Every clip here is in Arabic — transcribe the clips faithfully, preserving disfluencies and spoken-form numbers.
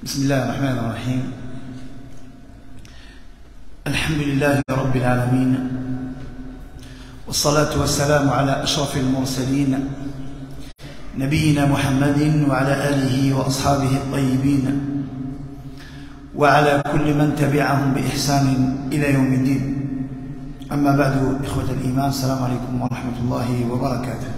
بسم الله الرحمن الرحيم. الحمد لله رب العالمين، والصلاة والسلام على أشرف المرسلين نبينا محمد وعلى آله وأصحابه الطيبين وعلى كل من تبعهم بإحسان إلى يوم الدين. أما بعد، إخوة الإيمان، السلام عليكم ورحمة الله وبركاته.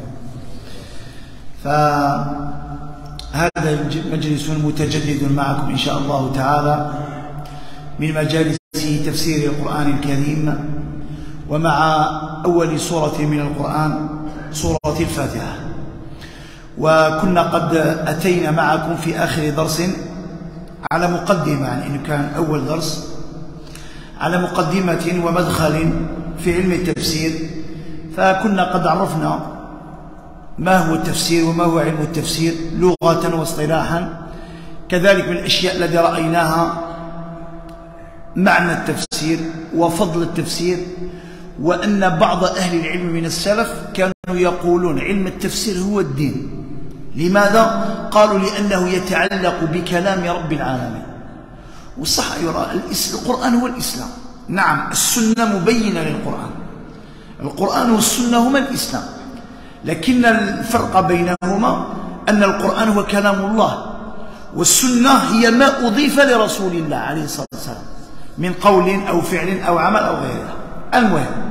فهذا مجلس متجدد معكم إن شاء الله تعالى من مجالس تفسير القرآن الكريم، ومع أول سورة من القرآن، سورة الفاتحة. وكنا قد أتينا معكم في آخر درس على مقدمة، يعني إنه كان أول درس على مقدمة ومدخل في علم التفسير. فكنا قد عرفنا ما هو التفسير وما هو علم التفسير لغة واصطلاحا، كذلك من الأشياء التي رأيناها معنى التفسير وفضل التفسير، وأن بعض أهل العلم من السلف كانوا يقولون علم التفسير هو الدين. لماذا؟ قالوا لأنه يتعلق بكلام رب العالمين. والصح يرى القرآن هو الإسلام. نعم، السنة مبينة للقرآن، القرآن والسنة هما الإسلام، لكن الفرق بينهما أن القرآن هو كلام الله، والسنة هي ما أضيف لرسول الله عليه الصلاة والسلام من قول أو فعل أو عمل أو غيرها. المهم،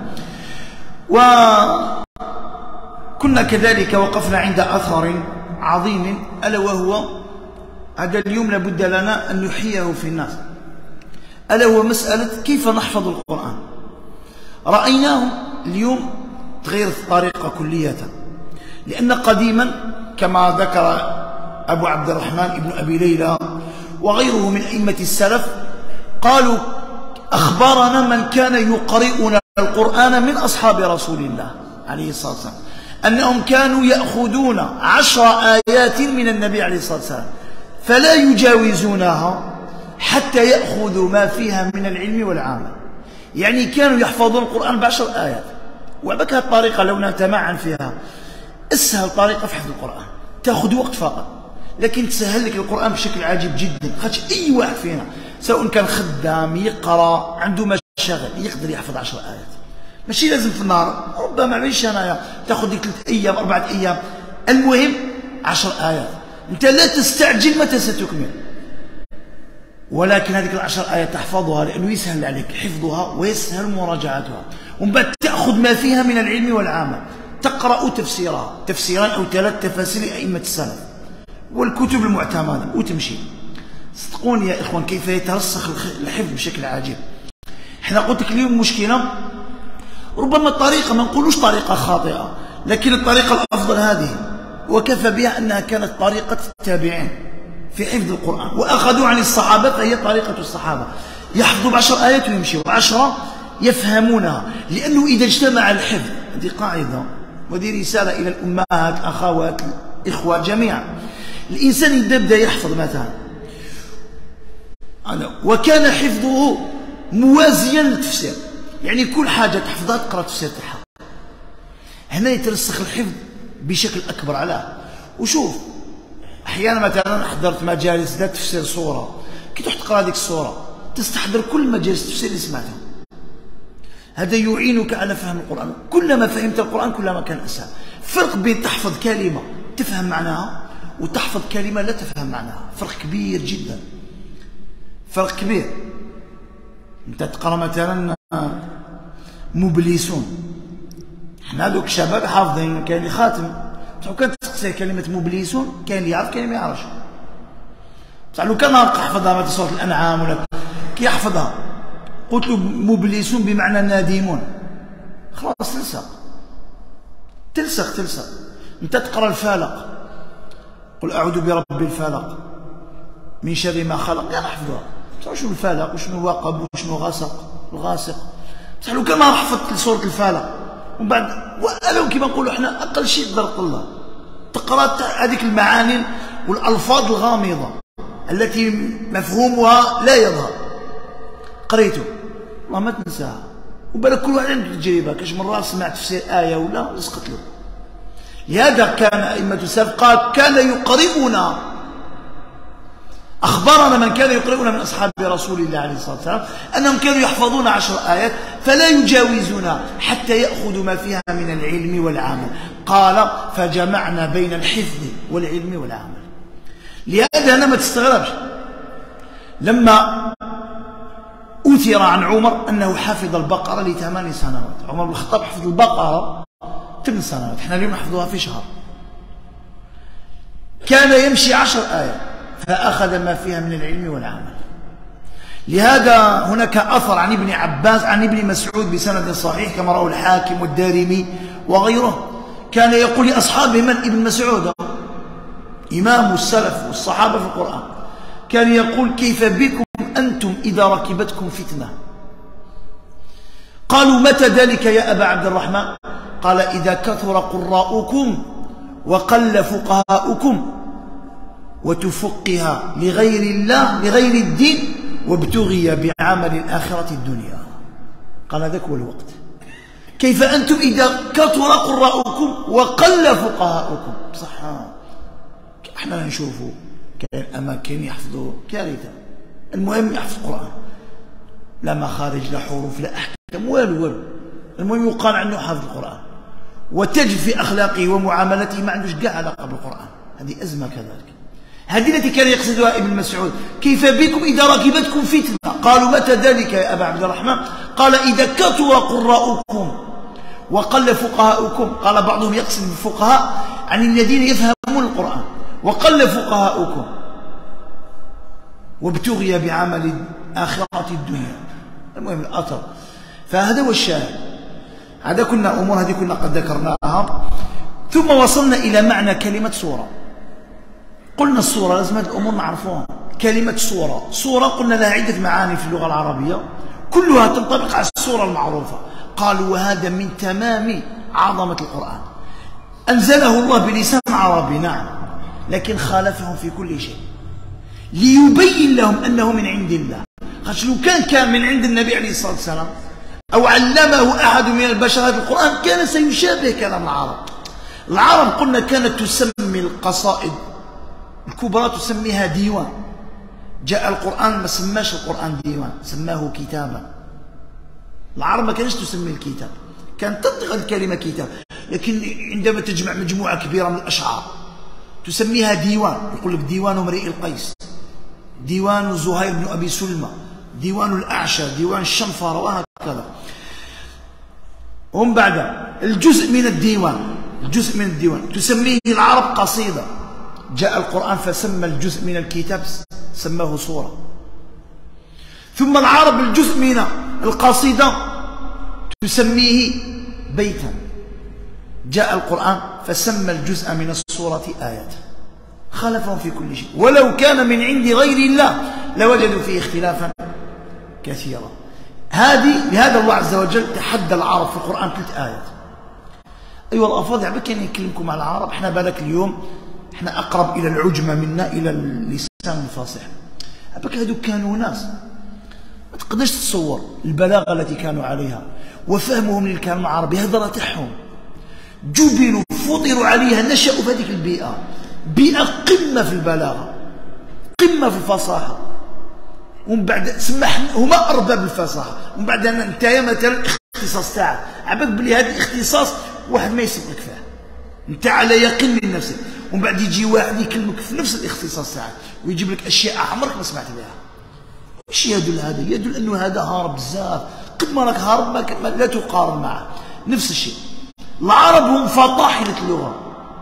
وكنا كذلك وقفنا عند أثر عظيم، ألا وهو هذا اليوم لابد لنا أن نحييه في الناس، ألا هو مسألة كيف نحفظ القرآن. رأيناه اليوم تغير الطريقة كلية، لأن قديما كما ذكر أبو عبد الرحمن ابن أبي ليلى وغيره من أئمة السلف، قالوا أخبرنا من كان يقرئنا القرآن من أصحاب رسول الله عليه الصلاة والسلام أنهم كانوا يأخذون عشر آيات من النبي عليه الصلاة والسلام فلا يجاوزونها حتى يأخذوا ما فيها من العلم والعمل. يعني كانوا يحفظون القرآن بعشر آيات. وبك الطريقة لو نتمعن فيها، أسهل طريقة في حفظ القرآن، تأخذ وقت فقط، لكن تسهل لك القرآن بشكل عجيب جدا. خاطش أي واحد فينا سواء كان خدام يقرأ عنده مشاغل يقدر يحفظ عشر آيات، ماشي لازم في النهار، ربما معليش أنايا تأخذ لك ثلاث أيام أربعة أيام، المهم عشر آيات. أنت لا تستعجل متى ستكمل، ولكن هذه العشر آيات تحفظها لأنه يسهل عليك حفظها ويسهل مراجعتها، ومن بعد تأخذ ما فيها من العلم والعمل، تقرأ تفسيرها، تفسيران أو ثلاث تفاسير أئمة السلف والكتب المعتمدة وتمشي. صدقوني يا إخوان كيف يترسخ الحفظ بشكل عجيب. احنا قلت لك اليوم مشكلة، ربما الطريقة ما نقولوش طريقة خاطئة، لكن الطريقة الأفضل هذه، وكفى بها أنها كانت طريقة التابعين في حفظ القرآن، وأخذوا عن الصحابة، فهي طريقة الصحابة، يحفظوا بعشر آيات ويمشوا وعشرة يفهمونها. لأنه إذا اجتمع الحفظ، هذه قاعدة وهذه رسالة إلى الأمهات الأخوات الإخوة جميعا، الإنسان يبدأ يحفظ مثلا وكان حفظه موازيا للتفسير، يعني كل حاجة تحفظها تقرأ تفسير تاعها، هنا يترسخ الحفظ بشكل أكبر على. وشوف أحيانا مثلا حضرت مجالس ذات تفسير صورة، كي تروح تقرأ هذيك الصورة تستحضر كل مجالس التفسير اللي سمعتها، هذا يعينك على فهم القرآن. كلما فهمت القرآن كلما كان أسهل. فرق بين تحفظ كلمة تفهم معناها وتحفظ كلمة لا تفهم معناها، فرق كبير جدا، فرق كبير. أنت تقرأ مثلا مبلسون، احنا هذوك الشباب حافظين، كاين اللي خاتم، بصح كان تسقسيه كلمة مبلسون كاين اللي يعرف كاين اللي ما يعرفش. بصح لو كان حفظها مثلا سورة الأنعام ولا كي يحفظها قلت له مبلسون بمعنى نادمون، خلاص تلصق تلصق تلصق. أنت تقرأ الفلق، قل أعوذ برب الفلق من شر ما خلق، يعني حفظها، بصح شنو الفلق وشنو وقب وشنو غسق الغاسق، بصح لو كان ما حفظت سورة الفلق ومن بعد ولو كما نقولوا احنا أقل شيء تقدر الله تقرأ هذيك المعاني والألفاظ الغامضة التي مفهومها لا يظهر، قريته والله ما تنساها. وبالك كل واحد عنده تجربة، كاش مرات سمعت تفسير آية ولا لصقت له. لهذا كان أئمة السلف قال كان يقرئنا أخبرنا من كان يقرؤون من أصحاب رسول الله عليه الصلاة والسلام أنهم كانوا يحفظون عشر آيات فلا يجاوزون حتى يأخذوا ما فيها من العلم والعمل. قال فجمعنا بين الحفظ والعلم والعمل. لهذا أنا ما تستغربش لما أثر عن عمر أنه حفظ البقرة لثمان سنوات. عمر بن الخطاب حفظ البقرة ثمان سنوات، احنا اليوم نحفظها في شهر. كان يمشي عشر آيات فأخذ ما فيها من العلم والعمل. لهذا هناك أثر عن ابن عباس عن ابن مسعود بسند صحيح كما رواه الحاكم والدارمي وغيره، كان يقول لأصحابه، من ابن مسعود إمام السلف والصحابة في القرآن، كان يقول كيف بكم أنتم إذا ركبتكم فتنة؟ قالوا متى ذلك يا أبا عبد الرحمن؟ قال إذا كثر قراؤكم وقل فقهاؤكم وتفقها لغير الله لغير الدين وابتغي بعمل الآخرة الدنيا. قال ذاك هو الوقت. كيف أنتم إذا كثر قراؤكم وقل فقهاؤكم؟ صح، احنا نشوفوا كاين أماكن يحفظوا كارثة. المهم يحفظ القرآن، لا مخارج لا حروف لا أحكام والو والو، المهم يقال عنه حافظ القرآن، وتجد في أخلاقه ومعاملته ما عندوش كاع علاقة بالقرآن. هذه أزمة كذلك. هذه التي كان يقصدها ابن مسعود، كيف بكم إذا ركبتكم فتنة؟ قالوا متى ذلك يا أبا عبد الرحمن؟ قال إذا كثر قراؤكم وقل فقهاؤكم. قال بعضهم يقصد بالفقهاء عن الذين يفهمون القرآن، وقل فقهاؤكم وابتغي بعمل آخرة الدنيا. المهم الأثر. فهذا هو الشاهد. هذا كنا أمور هذه كنا قد ذكرناها. ثم وصلنا إلى معنى كلمة سورة. قلنا السورة لازم هذه الأمور نعرفوها. كلمة سورة، سورة قلنا لها عدة معاني في اللغة العربية كلها تنطبق على السورة المعروفة. قالوا وهذا من تمام عظمة القرآن. أنزله الله بلسان عربي نعم، لكن خالفهم في كل شيء ليبين لهم أنه من عند الله. خاطر لو كان كان من عند النبي عليه الصلاة والسلام أو علمه أحد من البشر هذا القرآن كان سيشابه كلام العرب. العرب قلنا كانت تسمي القصائد الكبرى تسميها ديوان. جاء القرآن ما سماش القرآن ديوان، سماه كتابا. العرب ما كانش تسمي الكتاب، كانت تنطق الكلمة كتاب، لكن عندما تجمع مجموعة كبيرة من الأشعار تسميها ديوان. يقول لك ديوان امرئ القيس، ديوان زهير بن أبي سلمى، ديوان الأعشى، ديوان الشنفر، وهكذا. ومن بعد الجزء من الديوان، الجزء من الديوان تسميه العرب قصيدة. جاء القرآن فسمى الجزء من الكتاب سماه سورة. ثم العرب الجزء من القصيدة تسميه بيتا. جاء القرآن فسمى الجزء من السورة آيات. خالفهم في كل شيء، ولو كان من عند غير الله لوجدوا فيه اختلافا كثيرا. هذه لهذا الله عز وجل تحدى العرب في القرآن ثلاث آيات. أيها الأفاضل عباك كان يكلمكم على العرب، احنا بالك اليوم احنا أقرب إلى العجمة منا إلى اللسان الفصيح. عباك هذو كانوا ناس ما تقدرش تتصور البلاغة التي كانوا عليها وفهمهم للكلام العربي. هذا تاعهم جبلوا فطروا عليها، نشأوا في هذيك البيئة، بيئة قمة في البلاغة، قمة في الفصاحة. ومن بعد سمح هما أرباب الفصاحة. ومن بعد أنت مثلا الاختصاص تاعك عباك بلي هذا الاختصاص واحد ما يسبقك فيه، أنت على يقين من نفسك. ومن بعد يجي واحد يكلمك في نفس الاختصاص تاعك ويجيب لك أشياء عمرك ما سمعت بها. ايش يدل هذا؟ يدل أنه هذا هارب بزاف. قد ما راك هارب ما لا تقارن معه. نفس الشيء العرب هم فطاحلة اللغة.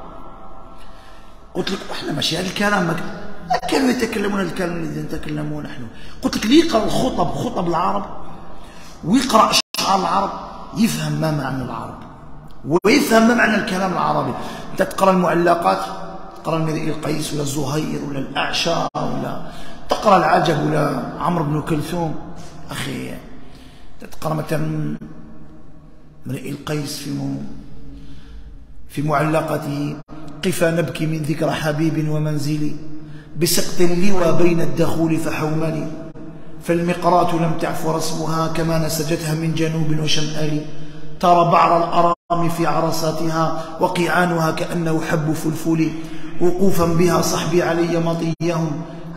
قلت لك احنا ماشي هذا الكلام ما كانوا يتكلمون الكلام الذي نتكلمون نحن. قلت لك اللي يقرأ الخطب خطب العرب ويقرأ أشعار العرب يفهم ما معنى العرب ويفهم ما معنى الكلام العربي. انت تقرأ المعلقات، تقرأ امرئ القيس ولا الزهير ولا الأعشى ولا تقرأ العجب ولا عمرو بن كلثوم، أخي تقرأ مثلا امرئ القيس في في معلقته قفا نبكي من ذكر حبيب ومنزلي بسقط اللوى بين الدخول فحوملي فالمقرات لم تعف رسمها كما نسجتها من جنوب وشمال ترى بعر الأرام في عرصاتها وقيعانها كأنه حب فلفل وقوفا بها صحبي علي مطيهم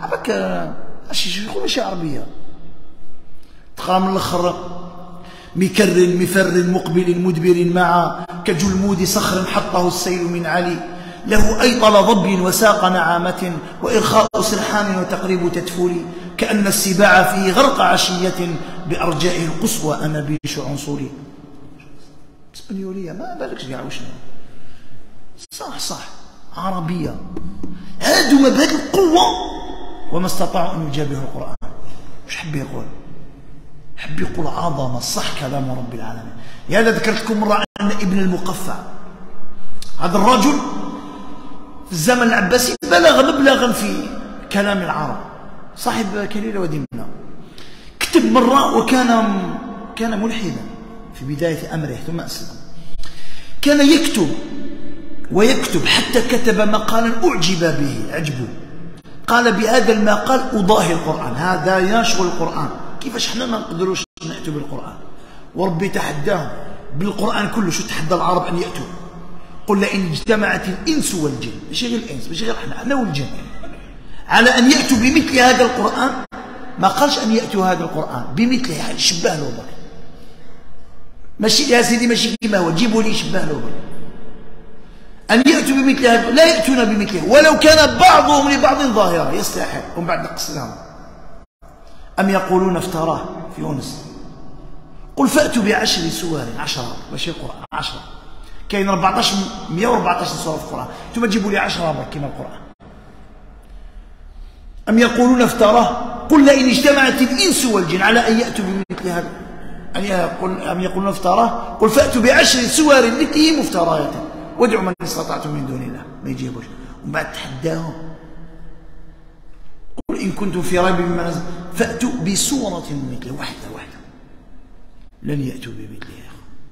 عباك اش يقولوا شي عربيه تقرا من الاخر مكر مفر مقبل مدبر مع كجلمود صخر حطه السيل من علي له أيطل ضب وساق نعامة وإرخاء سرحان وتقريب تدفل كأن السباع فيه غرق عشية بأرجائه القصوى أنابيش عنصري. اسبانيولية ما بالكش كاع وشنو صح صح عربية هادو ما بهذه القوة وما استطاعوا أن يجابهوا القرآن. واش حب يقول؟ حب يقول عظمة صح كلام رب العالمين. لهذا ذكرت لكم مرة أن ابن المقفع هذا الرجل في الزمن العباسي بلغ مبلغا في كلام العرب، صاحب كليلة ودمنة، كتب مرة وكان كان ملحدا في بداية أمره ثم أسلم، كان يكتب ويكتب حتى كتب مقالا أعجب به عجبه، قال بهذا المقال أضاهي القرآن، هذا يشغل القرآن، كيفاش احنا ما نقدروش نأتوا بالقرآن؟ وربي تحداهم بالقرآن كله، شو تحدى العرب أن يأتوا؟ قل لئن اجتمعت الإنس والجن، ماشي غير الإنس ماشي غير احنا احنا والجن، على أن يأتوا بمثل هذا القرآن، ما قالش أن يأتوا هذا القرآن بمثله، يعني شبه له برك، ماشي يا سيدي ماشي كما هو، جيبوا لي شبه له برك، أن يأتوا بمثل هذا، لا يأتون بمثله ولو كان بعضهم لبعض ظاهرا يستحق. ومن بعد نقص لهم أم يقولون افتراه في يونس قل فأتوا بعشر سور، عشرة ماشي القرآن عشرة، كاين أربعطاش مئة وأربعطاش سورة في القرآن، انتم تجيبوا لي عشرة برك كما القرآن. أم يقولون افتراه قل لئن اجتمعت الإنس والجن على أن يأتوا بمثل هذا، أن يقول أم يقولون افتراه قل فأتوا بعشر سور مثله مفتريات وادعوا من استطعتم من دون الله، ما يجيبوش. ومن بعد تحداهم قل إن كنتم في ريب مما نزل فأتوا بسورة مثله، واحدة واحدة، لن يأتوا بمثلها.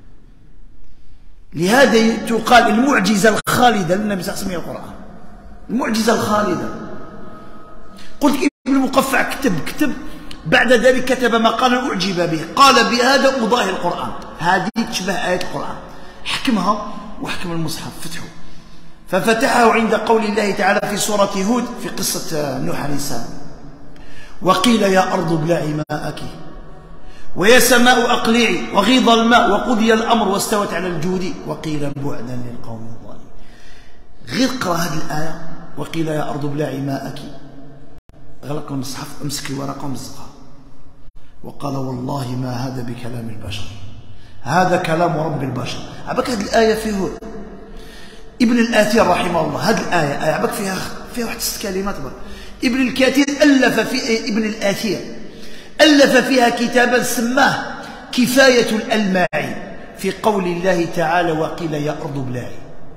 لهذا تقال المعجزة الخالدة للنبي صلى الله عليه وسلم القرآن، المعجزة الخالدة. قلت ابن المقفع كتب كتب بعد ذلك كتب مقالا أعجب به، قال بهذا أضاهي القرآن، هذه تشبه آية القرآن، حكمها وحكم المصحف فتحه، ففتحه عند قول الله تعالى في سورة هود في قصة نوح عليه السلام وقيل يا أرض ابلعي ماءك ويا سماء أقلعي وغيض الماء وقضي الأمر واستوت على الجود وقيل بعدا للقوم الظالمين. غير قرأ هذه الآية وقيل يا أرض ابلعي ماءك، غلق المصحف امسك الورقة ومزقها وقال والله ما هذا بكلام البشر، هذا كلام رب البشر. عبك هذه الآية في هود ابن الآثير رحمه الله، هذه الآية آية عبك فيها فيها واحد ست كلمات بر. ابن الكثير ألف في ابن الآثير ألف فيها كتابا سماه كفاية الألماعي في قول الله تعالى وقيل يا أرض ابلعي.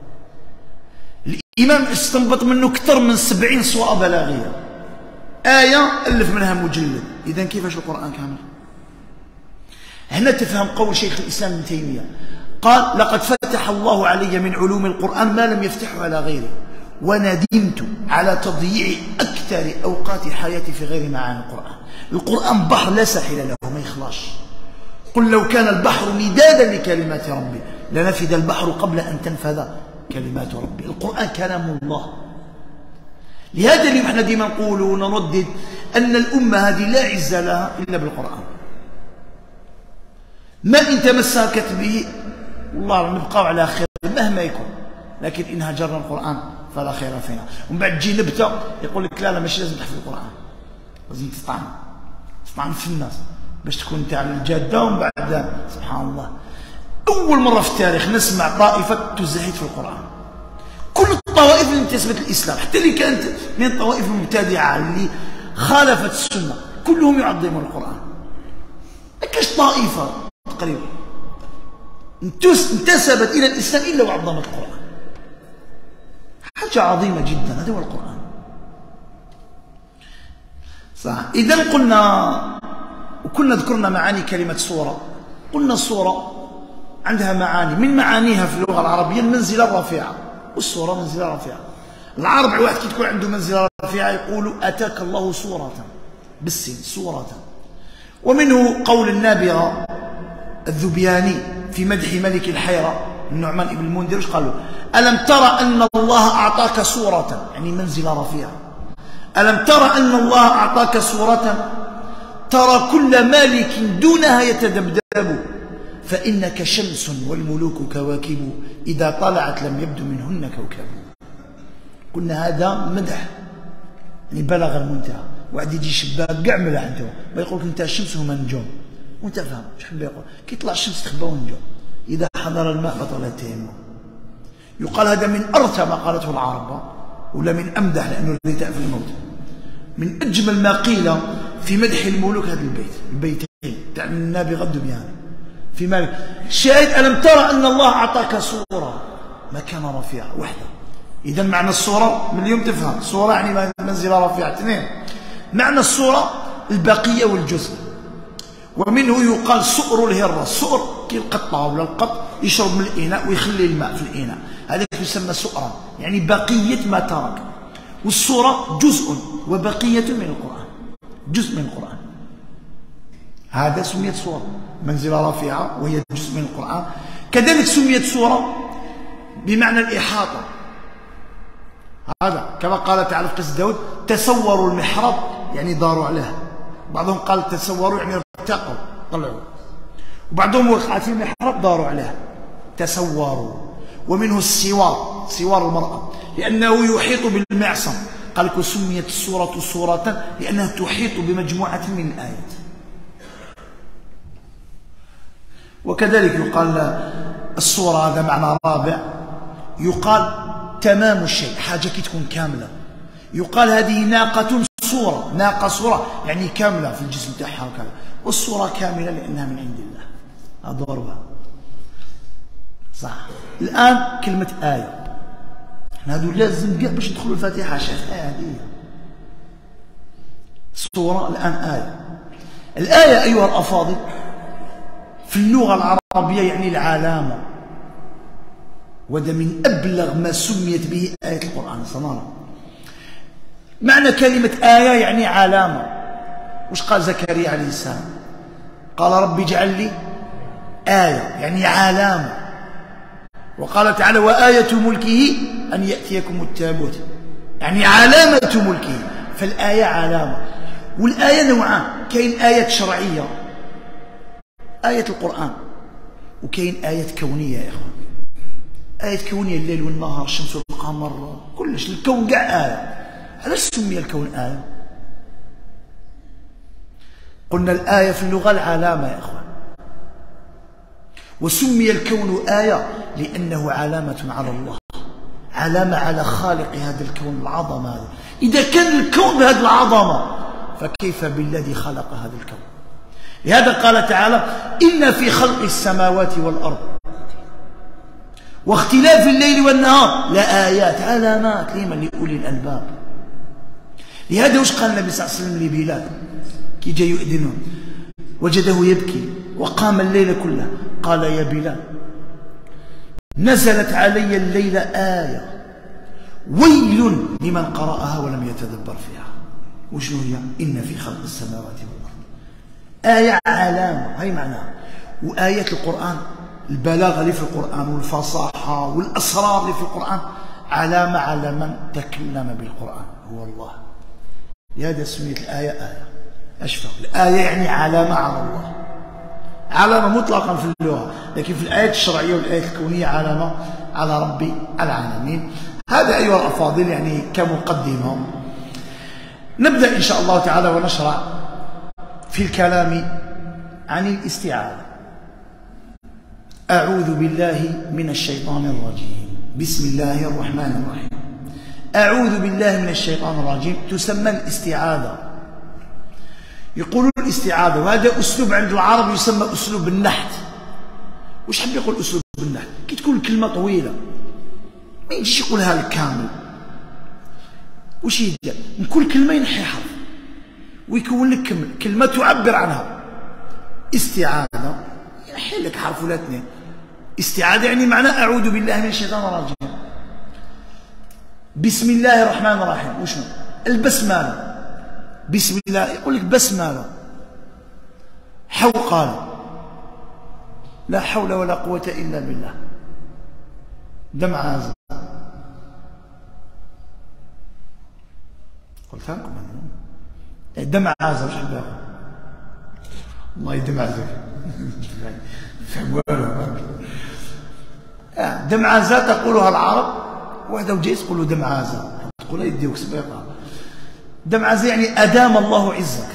الإمام استنبط منه أكثر من سبعين صورة بلاغية، آية ألف منها مجلد. إذن كيفاش القرآن كامل؟ هنا تفهم قول شيخ الإسلام ابن تيمية، قال لقد فتح الله علي من علوم القرآن ما لم يفتحه على غيره وندمت على تضييع أكثر أوقات حياتي في غير معاني القرآن. القرآن بحر لا ساحل له ما يخلاش. قل لو كان البحر مدادا لكلمات ربي لنفد البحر قبل أن تنفذ كلمات ربي. القرآن كلام الله. لهذا اليوم احنا ديما نقول ونردد أن الأمة هذه لا عز لها إلا بالقرآن. ما إن تمسكت به والله نبقاو على خير مهما يكون، لكن إن هجرنا القرآن فلا خير فينا. ومن بعد تجي نبتة يقول لك لا لا ماشي لازم تحفظ القرآن، لازم تطعن تطعن في الناس باش تكون انت على الجادة. ومن بعد سبحان الله أول مرة في التاريخ نسمع طائفة تزهد في القرآن. كل الطوائف اللي انتسبت للإسلام حتى اللي كانت من الطوائف المبتدعة اللي خالفت السنة كلهم يعظمون القرآن. ما كاش طائفة تقريبا انتسبت إلى الإسلام إلا وعظمت القرآن. حاجة عظيمة جدا، هذا هو القرآن. صح. إذا قلنا وكنا ذكرنا معاني كلمة سورة، قلنا السورة عندها معاني، من معانيها في اللغة العربية المنزلة الرفيعة، والسورة منزلة رفيعة. العرب واحد كي تكون عنده منزلة رفيعة يقول أتاك الله سورة بالسين سورة. ومنه قول النابغة الذبياني في مدح ملك الحيرة النعمان بن المنذر، قالوا ألم ترى أن الله أعطاك سورة، يعني منزلة رفيعة، ألم تر أن الله أعطاك صورة ترى كل مالك دونها يتذبذب فإنك شمس والملوك كواكب إذا طلعت لم يبدو منهن كوكب. قلنا هذا مدح يعني بلغ المنتهى. واحد يجي شباب كاع ملاح انت ما يقولك انت الشمس هما النجوم وانت فاهم اش حب يقول كي يطلع الشمس تخبى النجوم. إذا حضر الماء بطل التيمم. يقال هذا من أرثى ما قالته العرب ولا من أمدح لأنه الرثاء في الموت. من أجمل ما قيل في مدح الملوك هذا البيت البيتين تاع النبي غد بيان في مالك. الشاهد ألم ترى أن الله أعطاك صورة مكان رفيع وحده. إذا معنى الصورة من اليوم تفهم صورة يعني منزلة رفيعة. اثنين معنى الصورة البقية والجزء. ومنه يقال سؤر الهرة. السؤر كي القطة ولا القط يشرب من الإناء ويخلي الماء في الإناء هذا يسمى سؤرا يعني بقية ما ترك. والصورة جزء وبقية من القرآن جزء من القرآن. هذا سميت صورة منزلة رفيعة وهي جزء من القرآن. كذلك سميت صورة بمعنى الإحاطة. هذا كما قال تعالى في قصة داود تسوروا المحراب يعني داروا عليه. بعضهم قال تسوروا يعني ارتقوا طلعوا. وبعضهم وقع في المحراب داروا عليه تسوروا. ومنه السوار سوار المرأة لأنه يحيط بالمعصم. قال لك سميت السورة سورة لأنها تحيط بمجموعة من الآيات. وكذلك يقال الصورة هذا معنى رابع. يقال تمام الشيء حاجة كي تكون كاملة. يقال هذه ناقة صورة ناقة صورة يعني كاملة في الجسم تاعها وكذا. والصورة كاملة لأنها من عند الله. هذا ضربة صح. الآن كلمة آية احنا هذو لازم كاع باش ندخلوا الفاتحة شيخ آية هذه الصورة. الآن آية. الآية أيها الأفاضل في اللغة العربية يعني العلامة. وهذا من أبلغ ما سميت به آية القرآن صنارا. معنى كلمة آية يعني علامة. وش قال زكريا عليه السلام؟ قال رب اجعل لي آية يعني علامة. وقال تعالى وآية ملكه أن يأتيكم التابوت يعني علامة ملكه. فالآية علامة. والآية نوعان كاين آيات شرعية آية القرآن وكاين آيات كونية يا إخوان. آيات كونية الليل والنهار الشمس والقمر كلش الكون كاع آية. علاش سمي الكون آية؟ قلنا الآية في اللغة العلامة يا إخوان. وسمي الكون آية لأنه علامة على الله علامة على خالق هذا الكون العظمة هذا. إذا كان الكون بهذه العظمة فكيف بالذي خلق هذا الكون. لهذا قال تعالى إن في خلق السماوات والأرض واختلاف الليل والنهار لآيات علامات لمن لأولي الألباب. لهذا وش قال النبي صلى الله عليه وسلم لبلال كي جاي يؤذنه وجده يبكي وقام الليل كله قال يا بلال نزلت علي الليلة آية ويل لمن قرأها ولم يتدبر فيها. وشنو هي؟ إن في خلق السماوات والأرض. آية علامة هي معناها. وآيات القرآن البلاغة اللي في القرآن والفصاحة والأسرار اللي في القرآن علامة على من تكلم بالقرآن هو الله. لهذا سميت الآية آية. أشفق الآية يعني علامة على الله علامة مطلقا في اللغة. لكن في الآيات الشرعية والآيات الكونية علامة على رب العالمين. هذا أيها الأفاضل يعني كمقدمة. نبدأ إن شاء الله تعالى ونشرع في الكلام عن الاستعاذة. أعوذ بالله من الشيطان الرجيم. بسم الله الرحمن الرحيم. أعوذ بالله من الشيطان الرجيم تسمى الاستعاذة. يقولون الاستعاذة وهذا أسلوب عند العرب يسمى أسلوب النحت. وش حب يقول أسلوب النحت؟ كي تكون الكلمة طويلة ما يجيش يقولها لك كامل. وش يدير؟ من كل كلمة ينحي حرف ويكون لك كلمة تعبر عنها. استعاذة ينحي لك حرف ولا اثنين. استعاذة يعني معناه أعوذ بالله من الشيطان الرجيم. بسم الله الرحمن الرحيم. وشنو؟ البسملة. بسم الله يقول لك بسملة. حوقلة لا حول ولا قوة إلا بالله. دمع عازل. قل فهمكم دم عازة وش الباقي؟ الله يدم عازك فهم والو دم عازة تقولها العرب واحدة وجيس تقولوا دم عازة تقولها يديوك سبيقها دم عازة يعني أدام الله عزك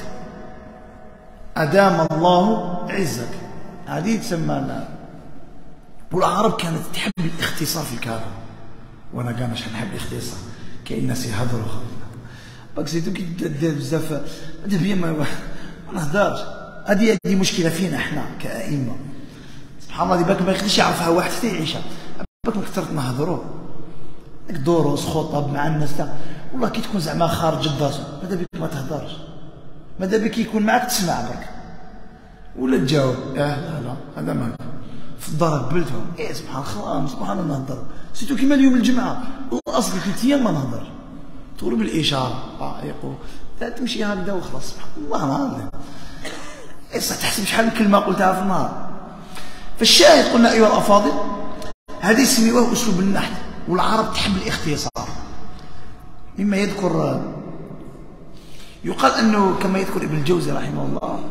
أدام الله عزك هذه تسمى لنا. والعرب كانت تحب الاختصار في الكلام وانا قال مش حنحب الاختصار كاين ناس يهضروا باك زيدو كي دير بزاف هذا بيا ما نهضرش. هذه هذه مشكله فينا احنا كائمه سبحان الله. باك ما يقدرش يعرفها واحد حتى يعيشها. باك ما كثرت نهضروا ديك دروس خطب مع الناس تاع والله كي تكون زعما خارج الدار ماذا بك ما تهضرش ماذا بك يكون معك تسمع برك ولا تجاوب اه لا لا هذا ما في الدار قبلتهم ايه سبحان الله سبحان الله نهضر سيتو كيما اليوم الجمعه الاصل ثلاث ايام ما نهضرش تقول بالاشاره اه يقول لا تمشي هكذا وخلاص سبحان الله ما نهضر ايه تحسب شحال من كلمه قلتها في النهار. فالشاهد قلنا ايها الافاضل هذه يسميوه اسلوب النحت والعرب تحب الاختصار. مما يذكر يقال انه كما يذكر ابن الجوزي رحمه الله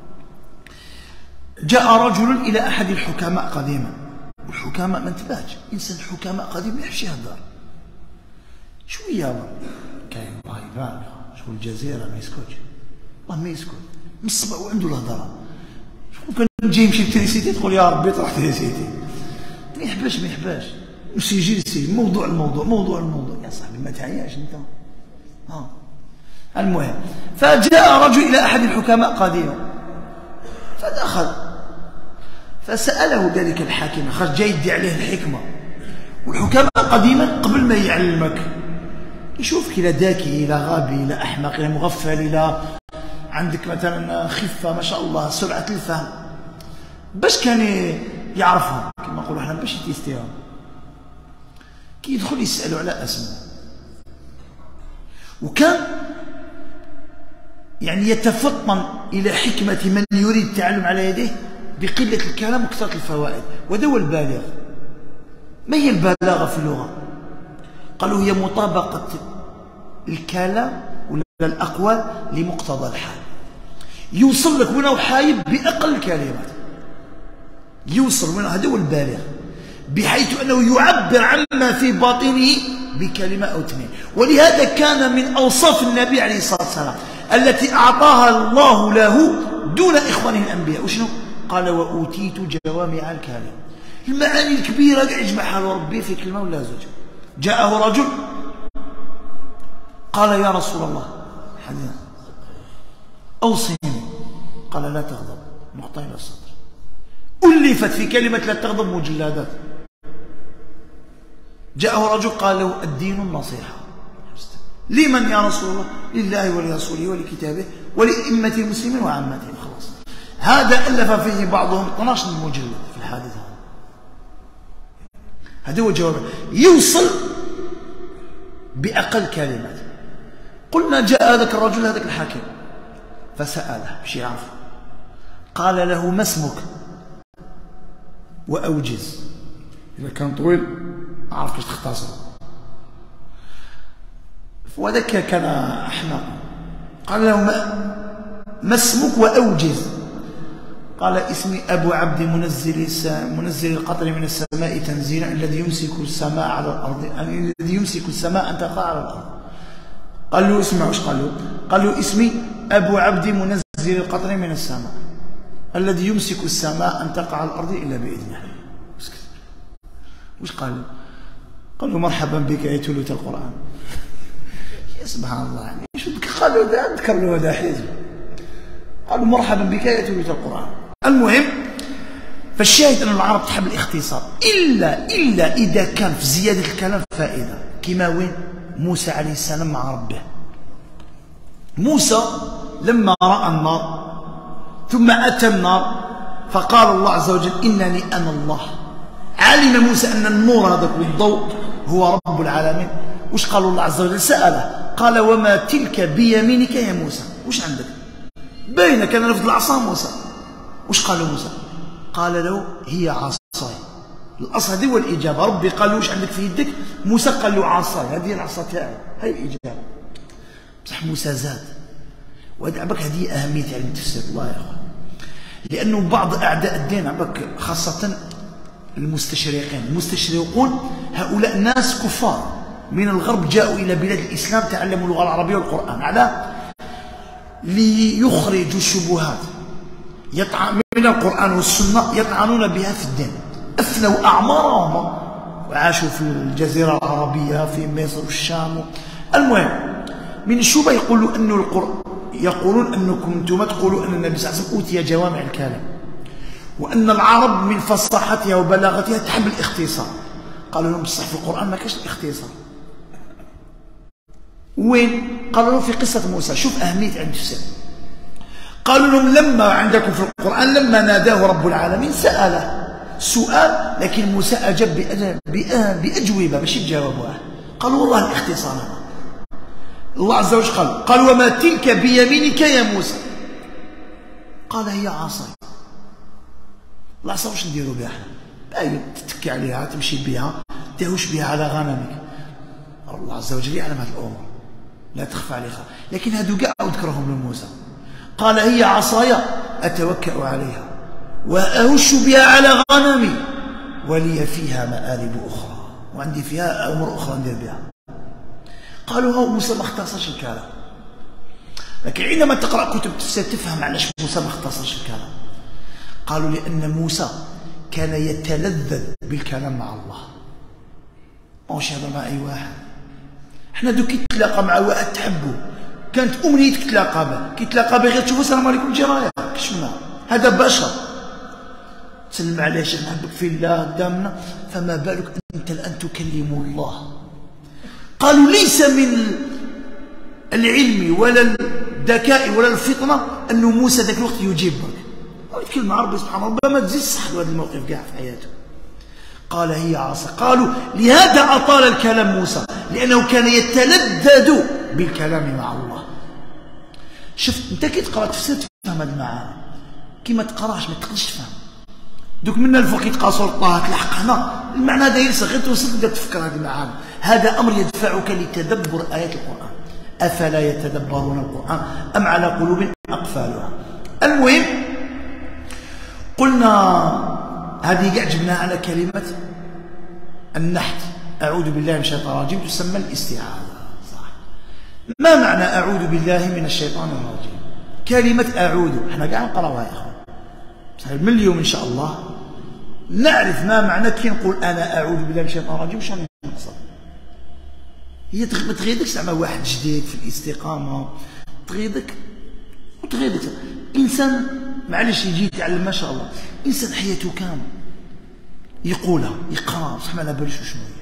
جاء رجل الى احد الحكماء قديما والحكماء ما انتبهش انسان الحكماء قديم ما يحبش يهضر شويه كاين الله يبارك شكون الجزيره ما يسكتش والله ما يسكت من الصباح وعنده الهضره. شكون كان جاي يمشي للتريسيتي تقول يا ربي طرح تريسيتي ما يحباش ما يحباش يسجل يسجل موضوع الموضوع موضوع الموضوع يا صاحبي ما تعياش انت ها. المهم فجاء رجل الى احد الحكماء قديما فدخل فسأله ذلك الحاكم خرج جاي يدي عليه الحكمة. والحكماء قديما قبل ما يعلمك يشوفك إلى ذكي إلى غبي إلى أحمق إلى مغفل إلى عندك مثلا خفة ما شاء الله سرعة الفهم باش كان يعرفهم كما نقولوا احنا باش يتيستيهم. كي يدخل يسألوا على أسماء وكان يعني يتفطن إلى حكمة من يريد التعلم على يديه بقلة الكلام وكثرة الفوائد. وهذا هو البالغ. ما هي البلاغة في اللغة؟ قالوا هي مطابقة الكلام ولا الأقوال لمقتضى الحال. يوصل لك وين حايب بأقل الكلمات يوصل وين هذا هو البالغ بحيث أنه يعبر عما في باطنه بكلمة أو اثنين. ولهذا كان من أوصاف النبي عليه الصلاة والسلام التي أعطاها الله له دون إخوانه الأنبياء وشنو؟ قال وأوتيت جوامع الكلم. المعاني الكبيرة قاعد يجمعها ربي في كلمة ولا زوج. جاءه رجل قال يا رسول الله حديث أوصني قال لا تغضب نقطة إلى السطر. ألفت في كلمة لا تغضب مجلدات. جاءه رجل قال له الدين النصيحة. لمن يا رسول الله؟ لله ولرسوله ولكتابه ولأئمة المسلمين وعامتهم. خلاص هذا ألف فيه بعضهم اثني عشر مجلد في الحادث هذا. هذا هو جوابه يوصل بأقل كلمات. قلنا جاء هذاك الرجل هذاك الحاكم فسأله باش يعرف قال له ما اسمك وأوجز. إذا كان طويل أعرف كيف تختصر. وذاك كان أحمق قال له ما, ما اسمك وأوجز. قال اسمي أبو عبد منزل منزل القطر من السماء تنزيلا الذي يمسك السماء على الأرض يعني الذي يمسك السماء أن تقع على الأرض. قال له اسمع وش قال له؟ قال له اسمي أبو عبد منزل القطر من السماء الذي يمسك السماء أن تقع على الأرض إلا بإذنه. وش قال له؟ قال له مرحبا بك يا تلوت القرآن. يا سبحان الله يعني شو قال له ذكر له هذا حزب قالوا مرحبا بك يا تلوت القرآن. المهم فالشاهد أن العرب تحب الاختصار إلا إلا إذا كان في زيادة الكلام فائدة كما وين موسى عليه السلام مع ربه. موسى لما رأى النار ثم أتى النار فقال الله عز وجل إنني أنا الله. علم موسى أن النور هذاك والضوء هو رب العالمين. وش قال الله عز وجل؟ سأله قال وما تلك بيمينك يا موسى؟ وش عندك؟ باينه كان لفظ العصا موسى. وش قال له موسى؟ قال له هي عصاي. الأصل هذه هو الإجابة. ربي قال له وش عندك في يدك؟ موسى قال له عصاي هذه العصا تاعي هي الإجابة. بصح موسى زاد. وهذا عباك هذه أهمية علم التفسير الله يا أخوان، لأنه بعض أعداء الدين عباك خاصة المستشرقين، المستشرقون هؤلاء ناس كفار من الغرب جاءوا إلى بلاد الإسلام تعلموا اللغة العربية والقرآن على ليخرجوا الشبهات يطعن من القرآن والسنة يطعنون بها في الدين. أفنوا أعمارهم وعاشوا في الجزيرة العربية في مصر والشام. المهم من الشبهة يقولوا أنه القرآن يقولون أنكم أنتم تقولوا أن النبي صلى الله عليه وسلم أوتي جوامع الكلام، وأن العرب من فصاحتها وبلاغتها تحب الاختصار. قالوا لهم بصح في القرآن ما كاش الاختصار. وين؟ قالوا لهم في قصة موسى. شوف أهمية علم التفسير. قالوا لهم لما عندكم في القرآن لما ناداه رب العالمين سأله سؤال، لكن موسى أجاب بأجوبة ماشي بجوابها. قالوا والله الاختصار هذا. الله عز وجل قال قال وما تلك بيمينك يا موسى؟ قال هي عصاي. الله عز وجل نديروا بها احنا؟ باين تتكي عليها تمشي بها تهوش بها على غنمك. الله عز وجل يعلم هذه الامور لا تخفى عليه، لكن هادو كاع ذكرهم لموسى. قال هي عصاي اتوكا عليها واهش بها على غنمي ولي فيها مآرب اخرى، وعندي فيها امور اخرى ندير بها. قالوا هو موسى ما اختصرش الكلام، لكن عندما تقرا كتب التفسير تفهم علاش موسى ما اختصرش الكلام. قالوا لان موسى كان يتلذذ بالكلام مع الله، ماهوش يهضر مع اي واحد. حنا دوك كي تلاقى مع واحد تحبه كانت امنيتك تلاقى به، كي تلاقى به غير تشوفوا السلام عليكم تجي رايح كشفنا هذا بشر تسلم عليه شيخ نحبك في الله قدامنا، فما بالك انت الان تكلم الله. قالوا ليس من العلم ولا الذكاء ولا الفطنه أن موسى ذاك الوقت يجيب برك ويتكلم مع ربي سبحانه ربما تزيد صح هذا الموقف كاع في حياته. قال هي عصا. قالوا لهذا أطال الكلام موسى لأنه كان يتلذذ بالكلام مع الله. شفت أنت كي تقرأ تفسير تفهم هذه المعاني، كي ما تقراش ما تقدرش تفهم. دوك منا الفوق كي تقرا سورة طه تلحق هنا المعنى هذا يلصق غير توصل تبدا تفكر هذه المعاني. هذا أمر يدفعك لتدبر آيات القرآن. أفلا يتدبرون القرآن أم على قلوب أقفالها. المهم قلنا هذه كاع جبناها على كلمة النحت أعوذ بالله من الشيطان الرجيم تسمى الاستعاذة صح. ما معنى أعوذ بالله من الشيطان الرجيم؟ كلمة أعوذ احنا كاع نقراوها يا اخوان صحيح من اليوم إن شاء الله نعرف ما معنى كي نقول أنا أعوذ بالله من الشيطان الرجيم واش راني نقصد. هي ما تغيدكش زعما واحد جديد في الاستقامة تغيدك وتغيدك إنسان معليش يجي يتعلم ما شاء الله إنسان حياته كامل يقولها يقرأ بصح ما على بالوش شنو هي.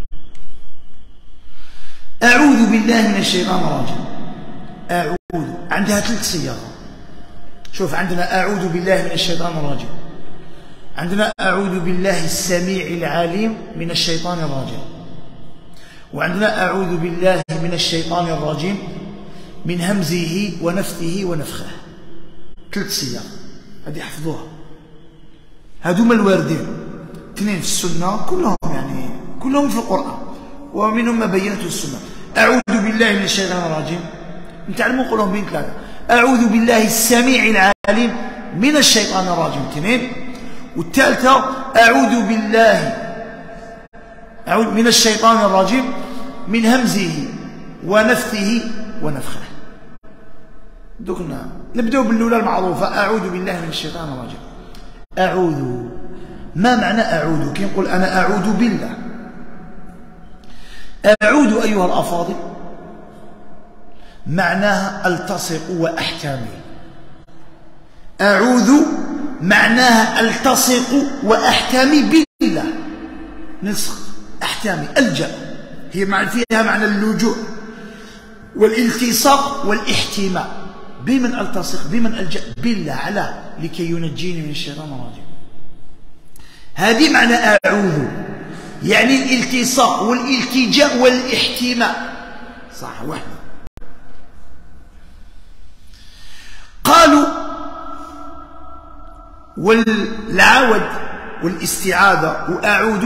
أعوذ بالله من الشيطان الرجيم. أعوذ عندها ثلاث صيغ. شوف عندنا أعوذ بالله من الشيطان الرجيم، عندنا أعوذ بالله السميع العليم من الشيطان الرجيم، وعندنا أعوذ بالله من الشيطان الرجيم من همزه ونفثه ونفخه. ثلاث صيغ هذه حفظوها. هذوما الواردين اثنين في السنة كلهم يعني كلهم في القرآن ومنهم ما بينته السنة. أعوذ بالله من الشيطان الرجيم نتعلموا نقولهم بين ثلاثة. أعوذ بالله السميع العليم من الشيطان الرجيم اثنين، والثالثة أعوذ بالله أعوذ من الشيطان الرجيم من همزه ونفثه ونفخه. دوكنا نبدأ بالأولى المعروفة أعوذ بالله من الشيطان الرجيم. أعوذ ما معنى أعوذ؟ كي نقول أنا أعوذ بالله. أعوذ أيها الأفاضل معناها ألتصق وأحتمي. أعوذ معناها ألتصق وأحتمي بالله. نلصق أحتمي ألجأ، هي معنى فيها معنى اللجوء والالتصاق والاحتماء. بمن ألتصق بمن ألجأ؟ بالله على لكي ينجيني من الشيطان الرجيم. هذه معنى أعوذ يعني الالتصاق والالتجاء والاحتماء صح واحدة. قالوا والعاود والاستعاذة وأعوذ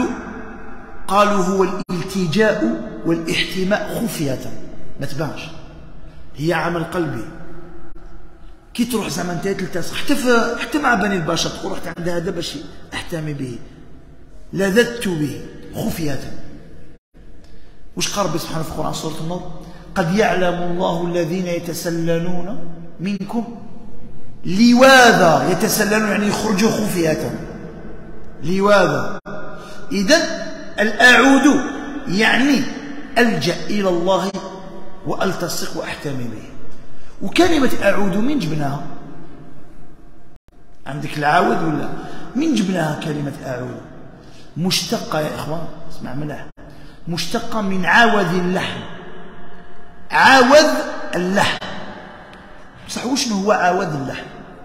قالوا هو الالتجاء والاحتماء خفية ما تبانش، هي عمل قلبي. كي تروح زعما انت تلتصق حتى حتى مع بني البشر تقول رحت عند هذا باش احتمي به، لذذت به خفية. واش قال ربي سبحانه في القرآن سورة النور؟ قد يعلم الله الذين يتسللون منكم لواذا، يتسللون يعني يخرجوا خفية، لواذا. إذن الأعود يعني ألجأ إلى الله وألتصق وأحتمي به. وكلمة أعود من جبناها؟ عندك العاود ولا؟ من جبناها كلمة أعود؟ مشتقة يا إخوان، اسمع ملاح، مشتقة من عاوذ اللحم. عاوذ اللحم، بصح وشنو هو عاوذ اللحم؟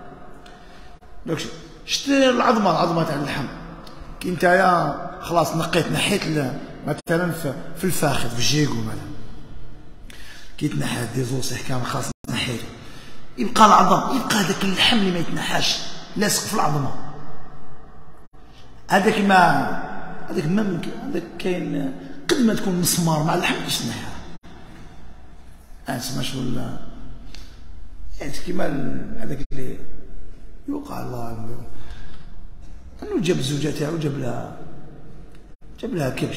شفت العظمة، العظمة تاع اللحم كي نتايا خلاص نقيت نحيت مثلا في الفاخذ في الجيكو مثلا، كي تنحى دي زوز احكام خلاص نحيته، يبقى العظم، يبقى هذاك اللحم اللي ما يتنحاش لاصق في العظمة. هذاك ما هذاك ما ممكن، هذاك كاين قد ما تكون مسمار مع اللحم باش تنحى. اسمع شو ولا يعني كيما هذاك اللي يوقع الله انه جاب الزوجه تاعو جاب لها جاب لها كبش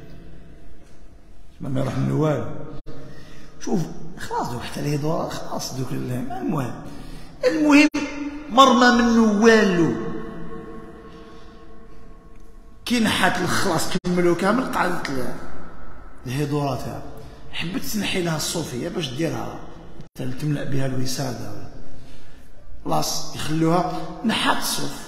ما يروح منه والو. شوف خلاص دوك حتى ليه دور خلاص دوك المهم المهم مرمى منه والو. كي نحات خلاص كملوا كامل قعدت الهيدورة تاعها، حبت تنحي لها الصوفيه باش ديرها تملأ بها الوساده، خلاص يخلوها نحات الصوف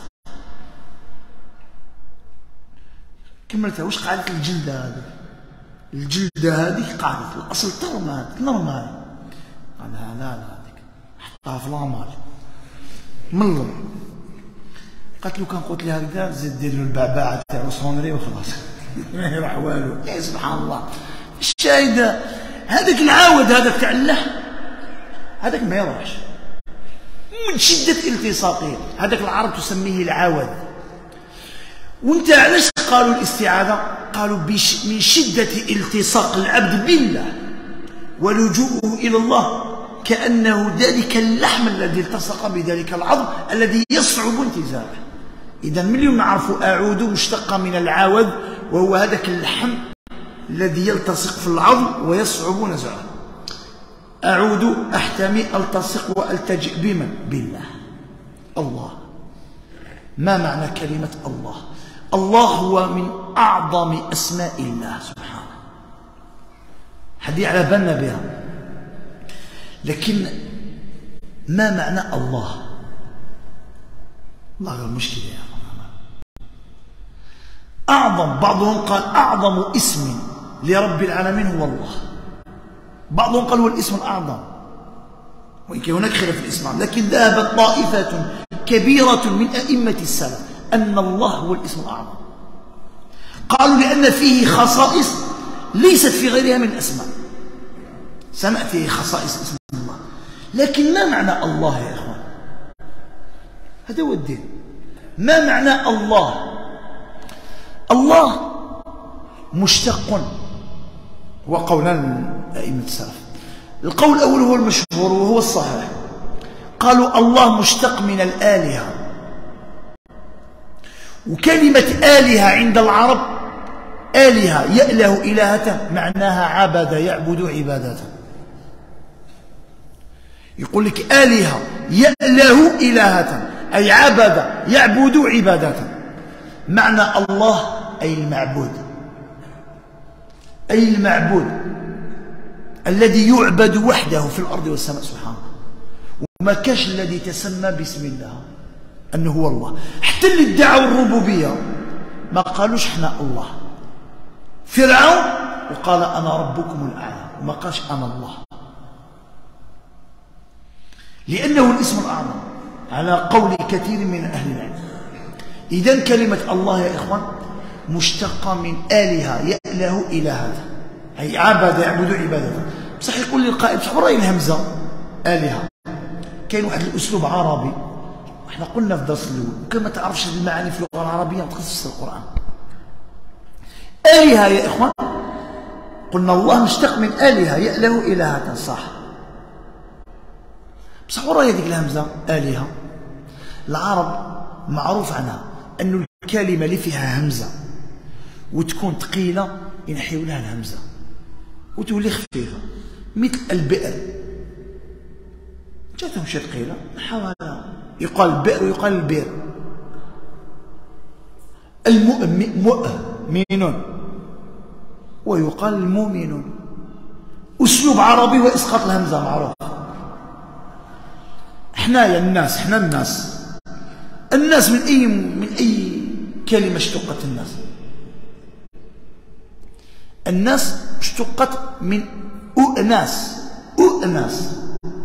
كملتها. واش قعدت الجلده هذه؟ الجلده هذيك قعدت الاصل ترمى نورمال، قال لا لا هذيك حطها في لامال ملم. قالت له كان قلت لها هكذا زيد دير له البعباعه تاعو صونري وخلاص ما يروح والو. يا سبحان الله. الشاهد هذاك العاود هذاك تاع اللحم هذاك ما يروحش من شده التصاقه، هذاك العرب تسميه العاود. وانت علاش قالوا الاستعاذه؟ قالوا بش من شده التصاق العبد بالله ولجوءه الى الله، كانه ذلك اللحم الذي التصق بذلك العظم الذي يصعب انتزاعه. اذا من اليوم نعرفوا اعود مشتقه من العاود، وهو هذاك اللحم الذي يلتصق في العظم ويصعب نزعه. اعود احتمي التصق والتجئ بمن؟ بالله. الله. ما معنى كلمه الله؟ الله هو من اعظم اسماء الله سبحانه، حدي على بالنا بها. لكن ما معنى الله؟ الله غير مشكله يا اخوان. اعظم، بعضهم قال اعظم اسم لرب العالمين هو الله، بعضهم قال هو الاسم الاعظم، وان كان هناك خلاف في الاسم، لكن ذهبت طائفه كبيره من ائمه السلف ان الله هو الاسم الاعظم. قالوا لان فيه خصائص ليست في غيرها من الاسماء، سناتي خصائص اسم الله. لكن ما معنى الله يا اخوان؟ هذا هو الدين. ما معنى الله؟ الله مشتق، وقولان ائمه السلف. القول الاول هو المشهور وهو الصحيح، قالوا الله مشتق من الالهه. وكلمه الهه عند العرب الهه ياله الهه معناها عبد يعبد عباده. يقول لك الهه ياله الهه اي عبد يعبد عباده. معنى الله اي المعبود، اي المعبود الذي يعبد وحده في الارض والسماء سبحانه. وما كاش الذي تسمى باسم الله انه هو الله. حتى اللي ادعوا الربوبيه ما قالوش احنا الله. فرعون وقال انا ربكم الاعلى، وما قالش انا الله، لانه الاسم الاعظم على قول كثير من اهل العلم. اذا كلمه الله يا اخوان مشتقه من الهه ياله الهه اي عبد يعبد عبادته. بصح يقول لي القائل بصح وراي الهمزه الهه كاين واحد الاسلوب عربي، احنا قلنا في الدرس الاول وكان ما تعرفش هذه المعاني في اللغه العربيه ما تخصص القران. الهه يا اخوان قلنا الله مشتق من الهه ياله الهه، صح، بصح ورايا هذيك الهمزة آلهة. العرب معروف عنها أن الكلمة اللي فيها همزة وتكون ثقيلة ينحيو لها الهمزة وتولي خفيفة، مثل البئر جاتهم شي ثقيلة نحاولها، يقال البئر ويقال البئر. المؤمنون ويقال المؤمنون، أسلوب عربي وإسقاط الهمزة معروف. حنايا الناس، حنا الناس الناس من أي من أي كلمة اشتقت الناس؟ الناس اشتقت من أؤناس، أؤناس.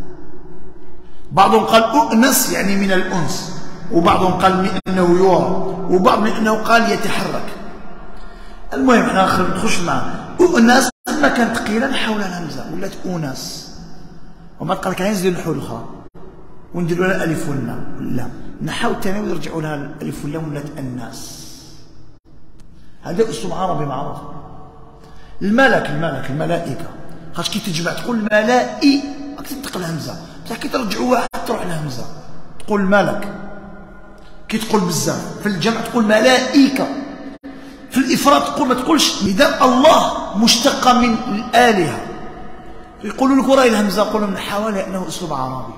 بعضهم قال أؤنس يعني من الأنس، وبعضهم قال من أنه يرى، وبعض من أنه قال يتحرك. المهم احنا نخش معه. أؤناس لما كانت ثقيلة حول الهمزة ولات أوناس، وما قال لك غنزيدو نحو الأخرى ونديروا لها الألف واللام، لا نحاول الثاني ونرجعوا لها الألف واللام ولات الناس. هذا أسلوب عربي معروف. الملك الملك الملائكة، خاطر كي تجمع تقول ملائي راك تنطق الهمزة، بصح كي ترجعوا واحد تروح الهمزة تقول ملك. كي تقول بزاف في الجمع تقول ملائكة، في الإفراد تقول ما تقولش. إذا الله مشتقة من الآلهة، يقولوا لك وراي الهمزة، قولوا من حوالي أنه أسلوب عربي.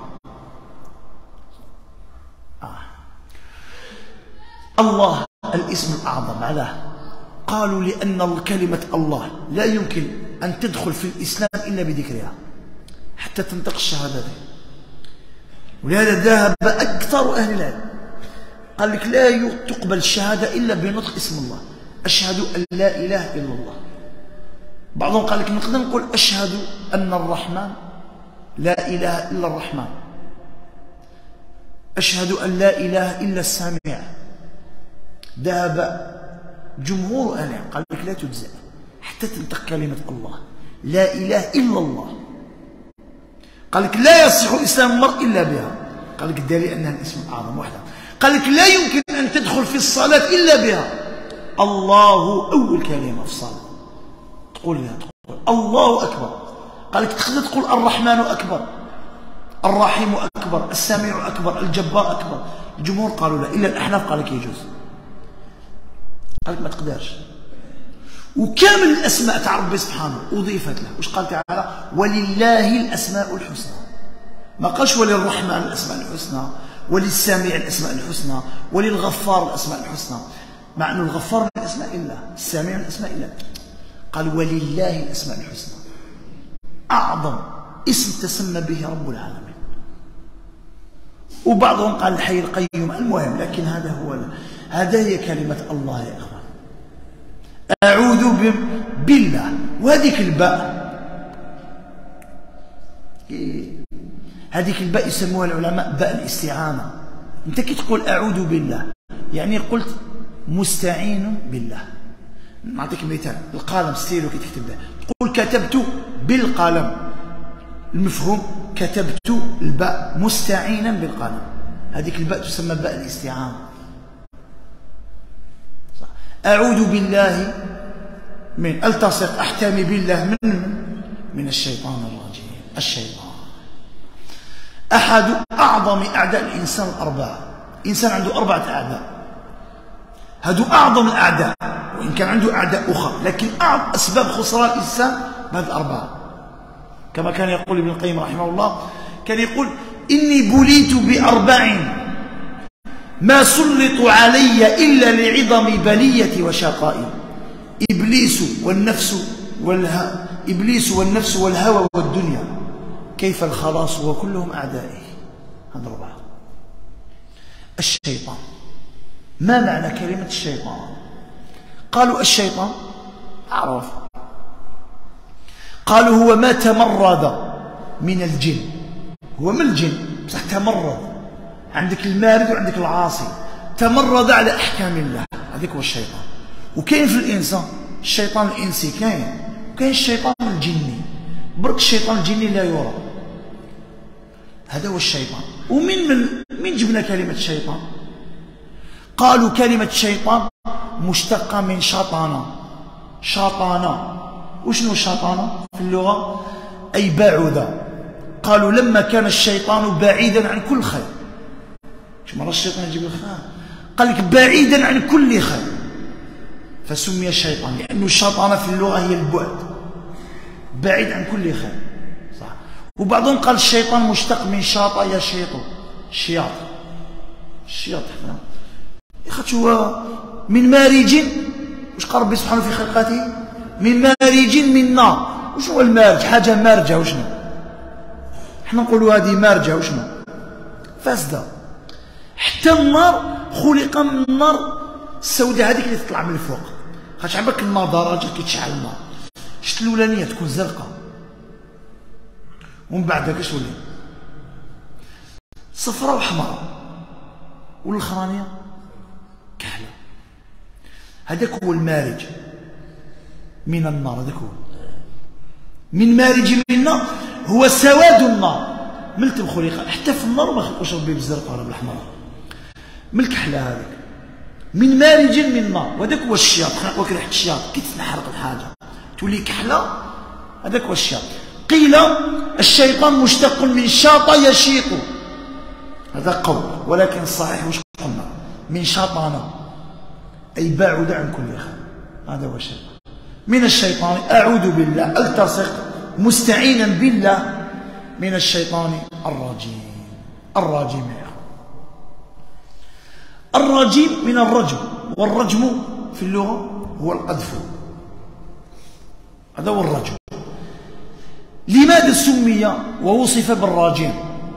آه. الله الاسم الأعظم، علاه؟ قالوا لأن كلمة الله لا يمكن أن تدخل في الإسلام إلا بذكرها حتى تنطق الشهادتين، ولهذا ذهب أكثر أهل العلم قال لك لا تقبل الشهادة إلا بنطق اسم الله. أشهد أن لا إله إلا الله. بعضهم قال لك نقدر نقول أشهد أن الرحمن لا إله إلا الرحمن، أشهد أن لا إله إلا السامع. ذهب جمهور أهل العلم قال لك لا تجزئ حتى تنطق كلمة الله لا إله إلا الله. قال لك لا يصح إسلام المرء إلا بها. قال لك الدليل أنها الاسم الأعظم وحده. قال لك لا يمكن أن تدخل في الصلاة إلا بها. الله أول كلمة في الصلاة تقول لها، تقول الله أكبر. قال لك تقدر تقول الرحمن أكبر، الرحيم أكبر، السميع أكبر، الجبار أكبر. الجمهور قالوا لا، إلا الأحناف قال لك يجوز. قال لك ما تقدرش. وكامل الأسماء تاع ربي سبحانه أضيفت له. واش قال تعالى؟ ولله الأسماء الحسنى. ما قالش وللرحمن الأسماء الحسنى، وللسامع الأسماء الحسنى، وللغفار الأسماء الحسنى، مع أن الغفار من أسماء الله، السامع من أسماء الله. قال ولله الأسماء الحسنى، أعظم اسم تسمى به رب العالمين. وبعضهم قال الحي القيوم. المهم لكن هذا هو هذا هي كلمة الله يا إخوان. أعوذ بالله، وهذيك الباء هذيك الباء يسموها العلماء باء الاستعانة. أنت كي تقول أعوذ بالله يعني قلت مستعين بالله. نعطيك مثال، القلم ستيلو كي تكتب به تقول كتبت بالقلم، المفهوم كتبت الباء مستعينا بالقلم. هذيك الباء تسمى باء الاستعانة. أعوذ بالله من ألتصق، أحتمي بالله من من الشيطان الرجيم. الشيطان أحد أعظم أعداء الإنسان الأربعة. الإنسان عنده أربعة أعداء، هادو أعظم الأعداء، وإن كان عنده أعداء أخرى، لكن أعظم أسباب خسران الإنسان بهذه الأربعة. كما كان يقول ابن القيم رحمه الله، كان يقول إني بليت بأربع ما سلطوا علي إلا لعظم بليتي وشقائي. إبليس والنفس والها إبليس والنفس والهوى والدنيا، كيف الخلاص وكلهم أعدائي. هذا أربعة. الشيطان، ما معنى كلمة الشيطان؟ قالوا الشيطان أعرف، قالوا هو ما تمرد من الجن. هو من الجن بصح تمرد. عندك المارد وعندك العاصي، تمرد على أحكام الله، هذاك هو الشيطان. وكاين في الإنسان الشيطان الإنسي، كاين وكاين الشيطان الجني. برك الشيطان الجني لا يرى، هذا هو الشيطان. ومن من من جبنا كلمة الشيطان؟ قالوا كلمة الشيطان مشتقة من شطانة. شطانة، وشنو الشطانة في اللغة؟ أي بعد. قالوا لما كان الشيطان بعيدا عن كل خير. شو مرة الشيطان يجيب الخير؟ قال لك بعيدا عن كل خير، فسمي الشيطان لأنه الشيطان في اللغة هي البعد، بعيد عن كل خير، صح. وبعضهم قال الشيطان مشتق من شاط يشيط، الشياط، الشياط حنا ياخذ هو من مارج. واش قال ربي سبحانه في خلقته؟ من مارج من نار. وش هو المارج؟ حاجة مارجة. وشنو؟ حنا نقولوا هذه مارجة. وشنو؟ فاسدة. حتى النار خلق من النار السوداء هذيك اللي تطلع من الفوق. خاطش عباك النار درجة كيتشعل النار. شت الأولانية تكون زرقاء، ومن بعد هكا تولي صفراء وحمراء، والأخرانية كحلة. هذاك هو المارج من النار. هذاك هو من مارج من النار، هو سواد النار. ملتم خلق حتى في النار ما خلقوش ربي بالزرقاء ولا بالحمراء، من الكحلة هذيك من مارج من النار. وهذاك هو الشياط. خلينا نقول لك ريحة الشياط كي تنحرق الحاجة تولي كحلة، هذاك هو الشياط. قيل الشيطان مشتق من شاط يشيط، هذا قول، ولكن الصحيح وش قلنا؟ من شاطان، أي بعد عن كل خير. هذا هو الشيطان. من الشيطان أعوذ بالله، ألتصق مستعينا بالله من الشيطان الرجيم. الراجم يا أخوان، الراجم من الرجم، والرجم في اللغة هو القذف، هذا هو الرجم. لماذا سمي ووصف بالراجم؟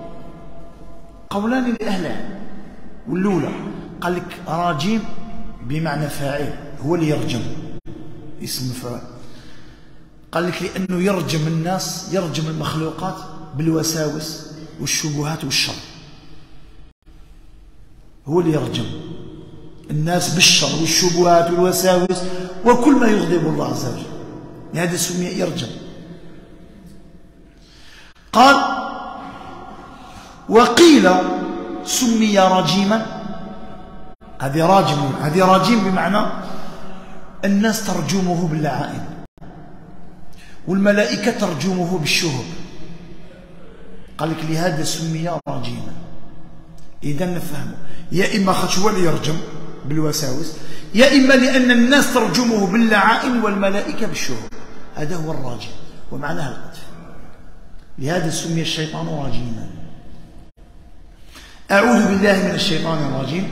قولان لأهل العلم، والأولى قال لك راجم بمعنى فاعل، هو اللي يرجم، اسم فاعل. قال لك لأنه يرجم الناس، يرجم المخلوقات بالوساوس والشبهات والشر، هو اللي يرجم الناس بالشر والشبهات والوساوس وكل ما يغضب الله عز وجل، لهذا سمي يرجم. قال وقيل سمي رجيما، هذه راجم، هذه راجم بمعنى الناس ترجمه باللعائن، والملائكة ترجمه بالشهب. قال لك لهذا سمي راجيما. إذا نفهمه، يا إما خاطش هو اللي يرجم بالوساوس، يا إما لأن الناس ترجمه باللعائن والملائكة بالشهب، هذا هو الراجم ومعناه القذف. لهذا سمي الشيطان راجيما. أعوذ بالله من الشيطان الرجيم،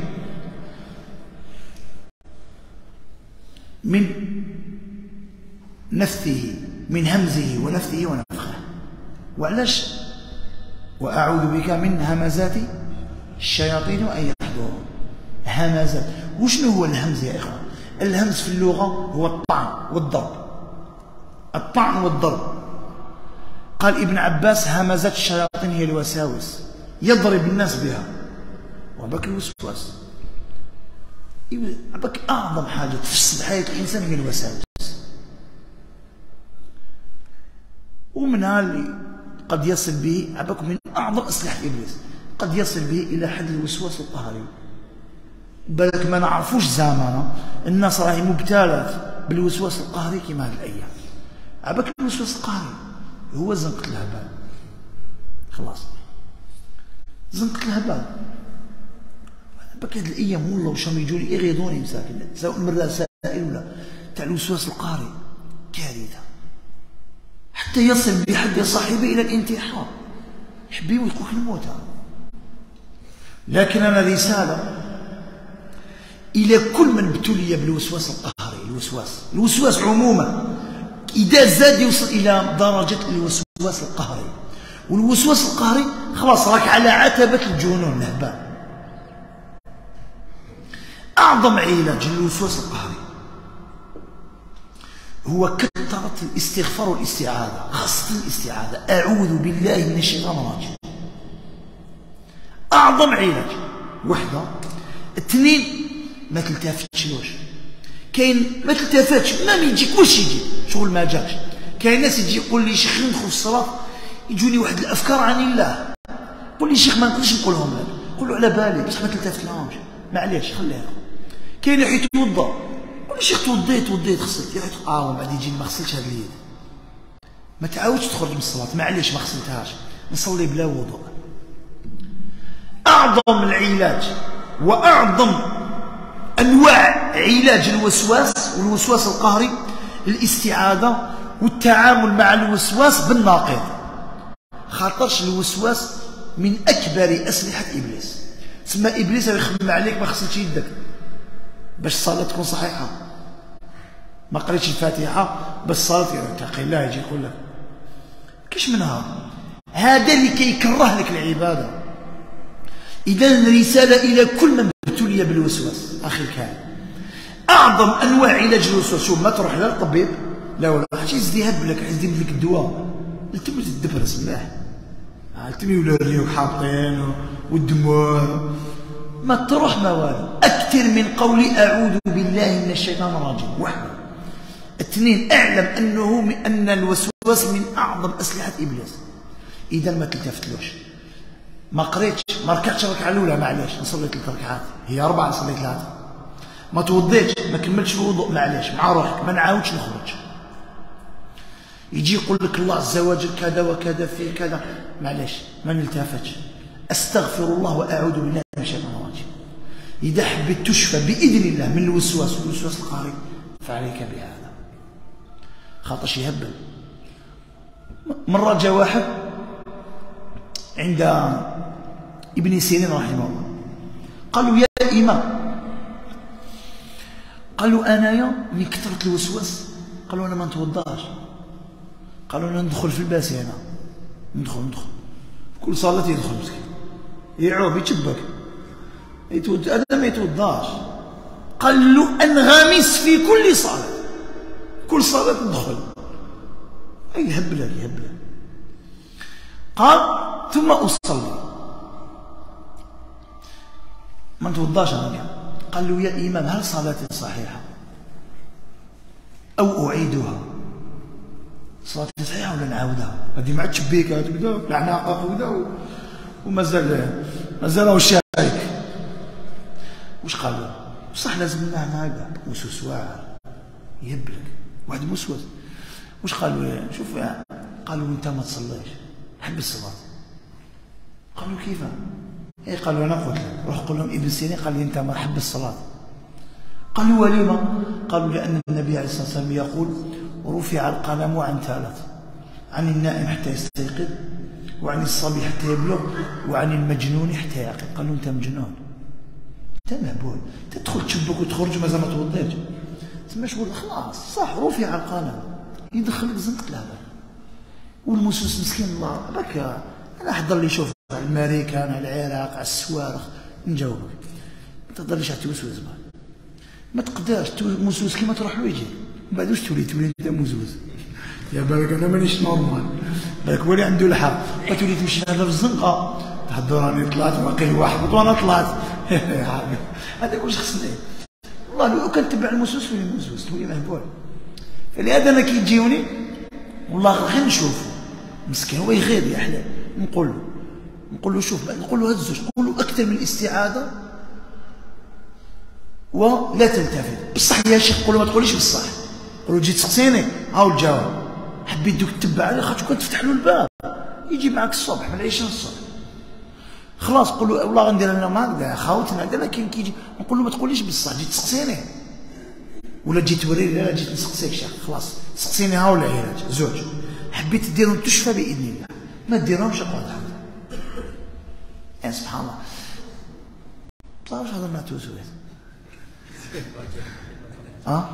من نفثه، من همزه ونفثه ونفخه. وعلاش وأعوذ بك من همزات الشياطين أن يحضرون؟ همزات، وشنو هو الهمز يا إخوان؟ الهمز في اللغة هو الطعن والضرب، الطعن والضرب. قال ابن عباس همزات الشياطين هي الوساوس، يضرب الناس بها. وبك الوسواس، بك أعظم حاجة تفسد حياة الإنسان هي الوساوس، ومنها اللي قد يصل به عبك من أعظم أسلحة إبليس، قد يصل به إلى حد الوسواس القهري. بالك ما نعرفوش زماننا الناس راهي مبتلات بالوسواس القهري كما هذه الأيام. عبك الوسواس القهري هو زنقة الهبال، خلاص زنقة الهبال. عبك هذه الأيام والله وشام يجوني يغيظوني مساكن، سواء من الرسائل ولا تاع الوسواس القهري، كارثة حتى يصل بحد صاحبه إلى الانتحار، يحبيه ويقول الموت. لكن أنا رسالة إلى كل من ابتلي بالوسواس القهري. الوسواس الوسواس عموما إذا زاد يوصل إلى درجة الوسواس القهري، والوسواس القهري خلاص راك على عتبة الجنون الهبال. أعظم علاج للوسواس القهري هو كثرة الاستغفار والاستعاذة، خاصة الاستعاذة، أعوذ بالله من الشيطان الرجيم. أعظم علاج. وحدة. اثنين، ما تلتفتش لوش. كاين ما تلتفتش، ما يجيك واش يجي شغل ما جاكش. كاين ناس يجي يقول لي شيخ ندخل الصلاة يجوني واحد الأفكار عن الله، قول لي شيخ ما نقدرش نقولهم لك، قول له على بالي بصح ما تلتفت لهمش، معليش خليها. كاين يروح يتوضا، قول لي شيخ توضيت توضيت غسلت، يروح اه ومن بعد يجي ما غسلتش هذه اليد، ما تعاودش تخرج من الصلاة، معليش ما غسلتهاش، نصلي بلا وضوء. أعظم العلاج وأعظم أنواع علاج الوسواس والوسواس القهري الاستعاذة والتعامل مع الوسواس بالناقض. خاطرش الوسواس من أكبر أسلحة إبليس. تسمى إبليس يخمم عليك ما خصكش يدك باش الصلاة تكون صحيحة. ما قريتش الفاتحة بس الصلاة تقي الله يجي يقول لك كاش منها. هذا اللي كيكره لك العبادة. إذا رسالة إلى كل من ابتلي بالوسواس أخي الكريم، أعظم أنواع علاج الوسواس. شوف ما تروح لا للطبيب لا ولا حتى يزيد يهب لك يزيد لك الدواء التمي تدبرس ملاح التمي ولا ريوك حاطين والدموع ما تروح ما والو. أكثر من قول أعوذ بالله من الشيطان الرجيم وحده. اثنين، أعلم أنه من أن الوسواس من أعظم أسلحة إبليس. إذا ما تلتفتلوش. ما قريتش ما ركعتش الركعة الأولى معليش نصلي ثلاث ركعات، هي أربعة نصلي ثلاثة. ما توضيتش ما كملتش الوضوء معليش مع روحك ما نعاودش نخرج. يجي يقول لك الله عز وجل كذا وكذا فيه كذا معليش ما نلتفتش. أستغفر الله وأعوذ بالله من الشيطان الرجيم. إذا حبيت تشفى بإذن الله من الوسواس والوسواس القهري فعليك بهذا. خاطرش يهبل. مرة جاء واحد عند ابن سيرين رحمه الله قال له يا إمام، قال له أنايا من كثرة الوسواس قال له أنا ما نتوضاش. قال له أنا ندخل في الباسينة ندخل ندخل كل صلاة يدخل مسكين يعوب يتشبك يتود هذا ما يتوضاش. قال له أنغمس في كل صلاة كل صلاة ندخل أي هبلة هبلة. قال ثم أصلي ما نتوضاش أنا. قال له يا إمام هل صلاتي صحيحة أو أعيدها؟ صلاتي صحيحة ولا نعاودها؟ هذه مع التشبيكة تبدا العناقة وكذا ومازال مازال هو شايك. واش قال له؟ بصح لازم نعمل هكذا وسوس واعر يهبلك واحد موسوس. واش قال له؟ شوف قال له أنت ما تصليش حب الصلاة. قال له كيف؟ اي قال له انا قلت لك روح قول لهم ابن سيرين قال لي انت ما حب الصلاه. قال له ولما؟ قالوا لان النبي عليه الصلاه والسلام يقول رفع القلم عن ثلاث، عن النائم حتى يستيقظ وعن الصبي حتى يبلغ وعن المجنون حتى يعقل. قال له انت مجنون انت مهبول تدخل تشبك وتخرج مازال ما توضيتش. تما شغل خلاص صح رفع القلم يدخلك زنقه الهبل. والمسوس مسكين الله بك انا حضر لي شوف على الماريكان على العراق على السوارخ نجاوبك. ما تقدرليش على التوسوس ما تقدرش موسوس كيما تروح له يجي من بعد واش تولي تولي انت موسوس يا بالك انا مانيش نورمال بالك هو اللي عنده الحق. تولي تمشي هذا في الزنقه تحضر راني طلعت باقي واحد وانا طلعت هذاك واش خصني والله لو كنتبع الموسوس تولي موسوس تولي مهبول. فلهذا انا كي يجيوني والله غير نشوفه مسكين هو يغير يا حلال نقول له نقول له شوف نقول له هاد الزوج نقول له اكثر من الاستعاذه ولا تلتفت بصح يا شيخ قول له ما تقوليش بصح قول له تجي تسقسيني هاو الجواب حبيت دوك تتبع عليه خاطر كنت تفتح له الباب يجي معك الصبح من العشاء للصبح خلاص قول له والله غندير انا معاك خاوتنا قال لك كيجي نقول له ما تقوليش بصح جيت تسقسيني ولا جيت توريني لا جيت نسقسيك شيخ خلاص سقسيني هاو العلاج زوج حبيت ديرهم تشفى باذن الله ما ديرهمش اقعد يعني سبحان الله بصح واش هضرنا توسويت اه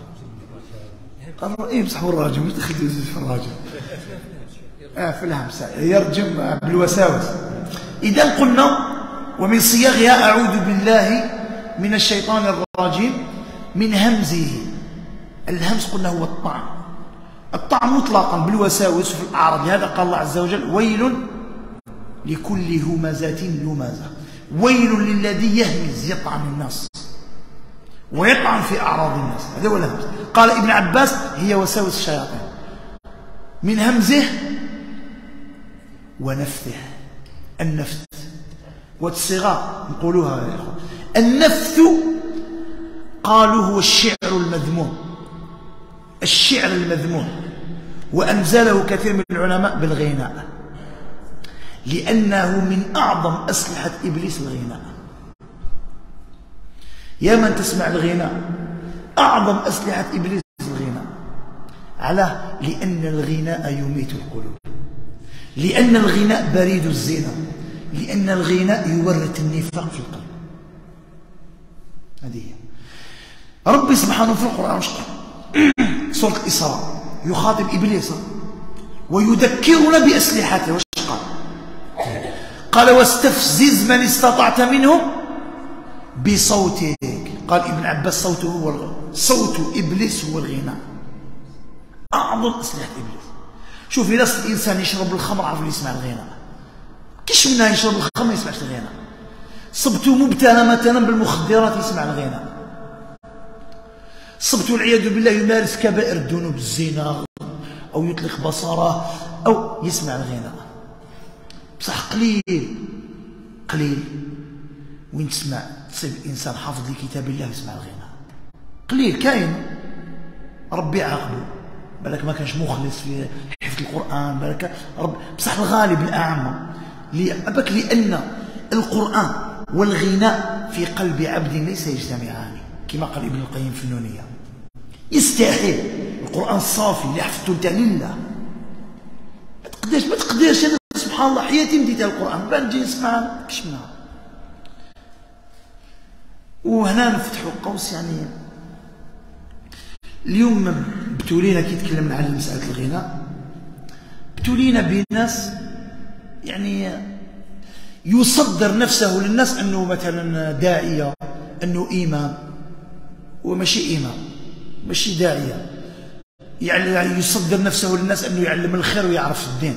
قالوا ايه بصح هو الراجل مش دخل في الراجل اه في الهمس يرجم بالوساوس. اذا قلنا ومن صياغها اعوذ بالله من الشيطان الرجيم من همزه. الهمز قلنا هو الطعن الطعن مطلقا بالوساوس في الاعراض. لهذا قال الله عز وجل ويل لكل همزة لمزة ويل للذي يهمز يطعن الناس ويطعن في أعراض الناس. هذا هو الهمز. قال ابن عباس هي وساوس الشياطين من همزه ونفثه. النفث والصيغة نقولوها يا إخوان. النفث قالوا هو الشعر المذموم الشعر المذموم وأنزله كثير من العلماء بالغناء. لأنه من أعظم أسلحة إبليس الغناء. يا من تسمع الغناء، أعظم أسلحة إبليس الغناء. علاه؟ لأن الغناء يميت القلوب، لأن الغناء بريد الزنا، لأن الغناء يورث النفاق في القلب. هذه هي. ربي سبحانه في القرآن وش قال؟ سورة الإسراء يخاطب إبليس ويذكرنا بأسلحته. وش قال؟ قال واستفزز من استطعت منهم بصوتك. قال ابن عباس صوته هو الغناء، صوت إبليس هو الغناء، أعظم أسلحة إبليس. شوف إذا الإنسان يشرب الخمر عرف يسمع الغناء، كيش منها يشرب الخمر ما يسمعش الغناء؟ صبتو مبتلى مثلا بالمخدرات يسمع الغناء، صبتو والعياذ بالله يمارس كبائر الذنوب الزنا أو يطلق بصره أو يسمع الغناء. بصح قليل قليل وين تسمع تصيب إنسان حافظ لكتاب الله يسمع الغناء. قليل كاين، ربي يعاقبه، بالك ما كانش مخلص في حفظ القرآن، بالك رب. بصح الغالب الأعمى لأبك لأن القرآن والغناء في قلب عبد ليس يجتمعان، كما قال ابن القيم في النونية. يستحيل القرآن الصافي اللي حفظته انت لله ما تقدرش ما تقدرش انا سبحان الله حياتي مديتها القرآن بان نجي نسمع كش منها. وهنا نفتحوا قوس، يعني اليوم ابتلينا كي تكلمنا على مسألة الغناء، ابتلينا بناس يعني يصدر نفسه للناس أنه مثلا داعية، أنه إمام، وماشي إمام ماشي داعية، يعني يصدر نفسه للناس أنه يعلم الخير ويعرف الدين.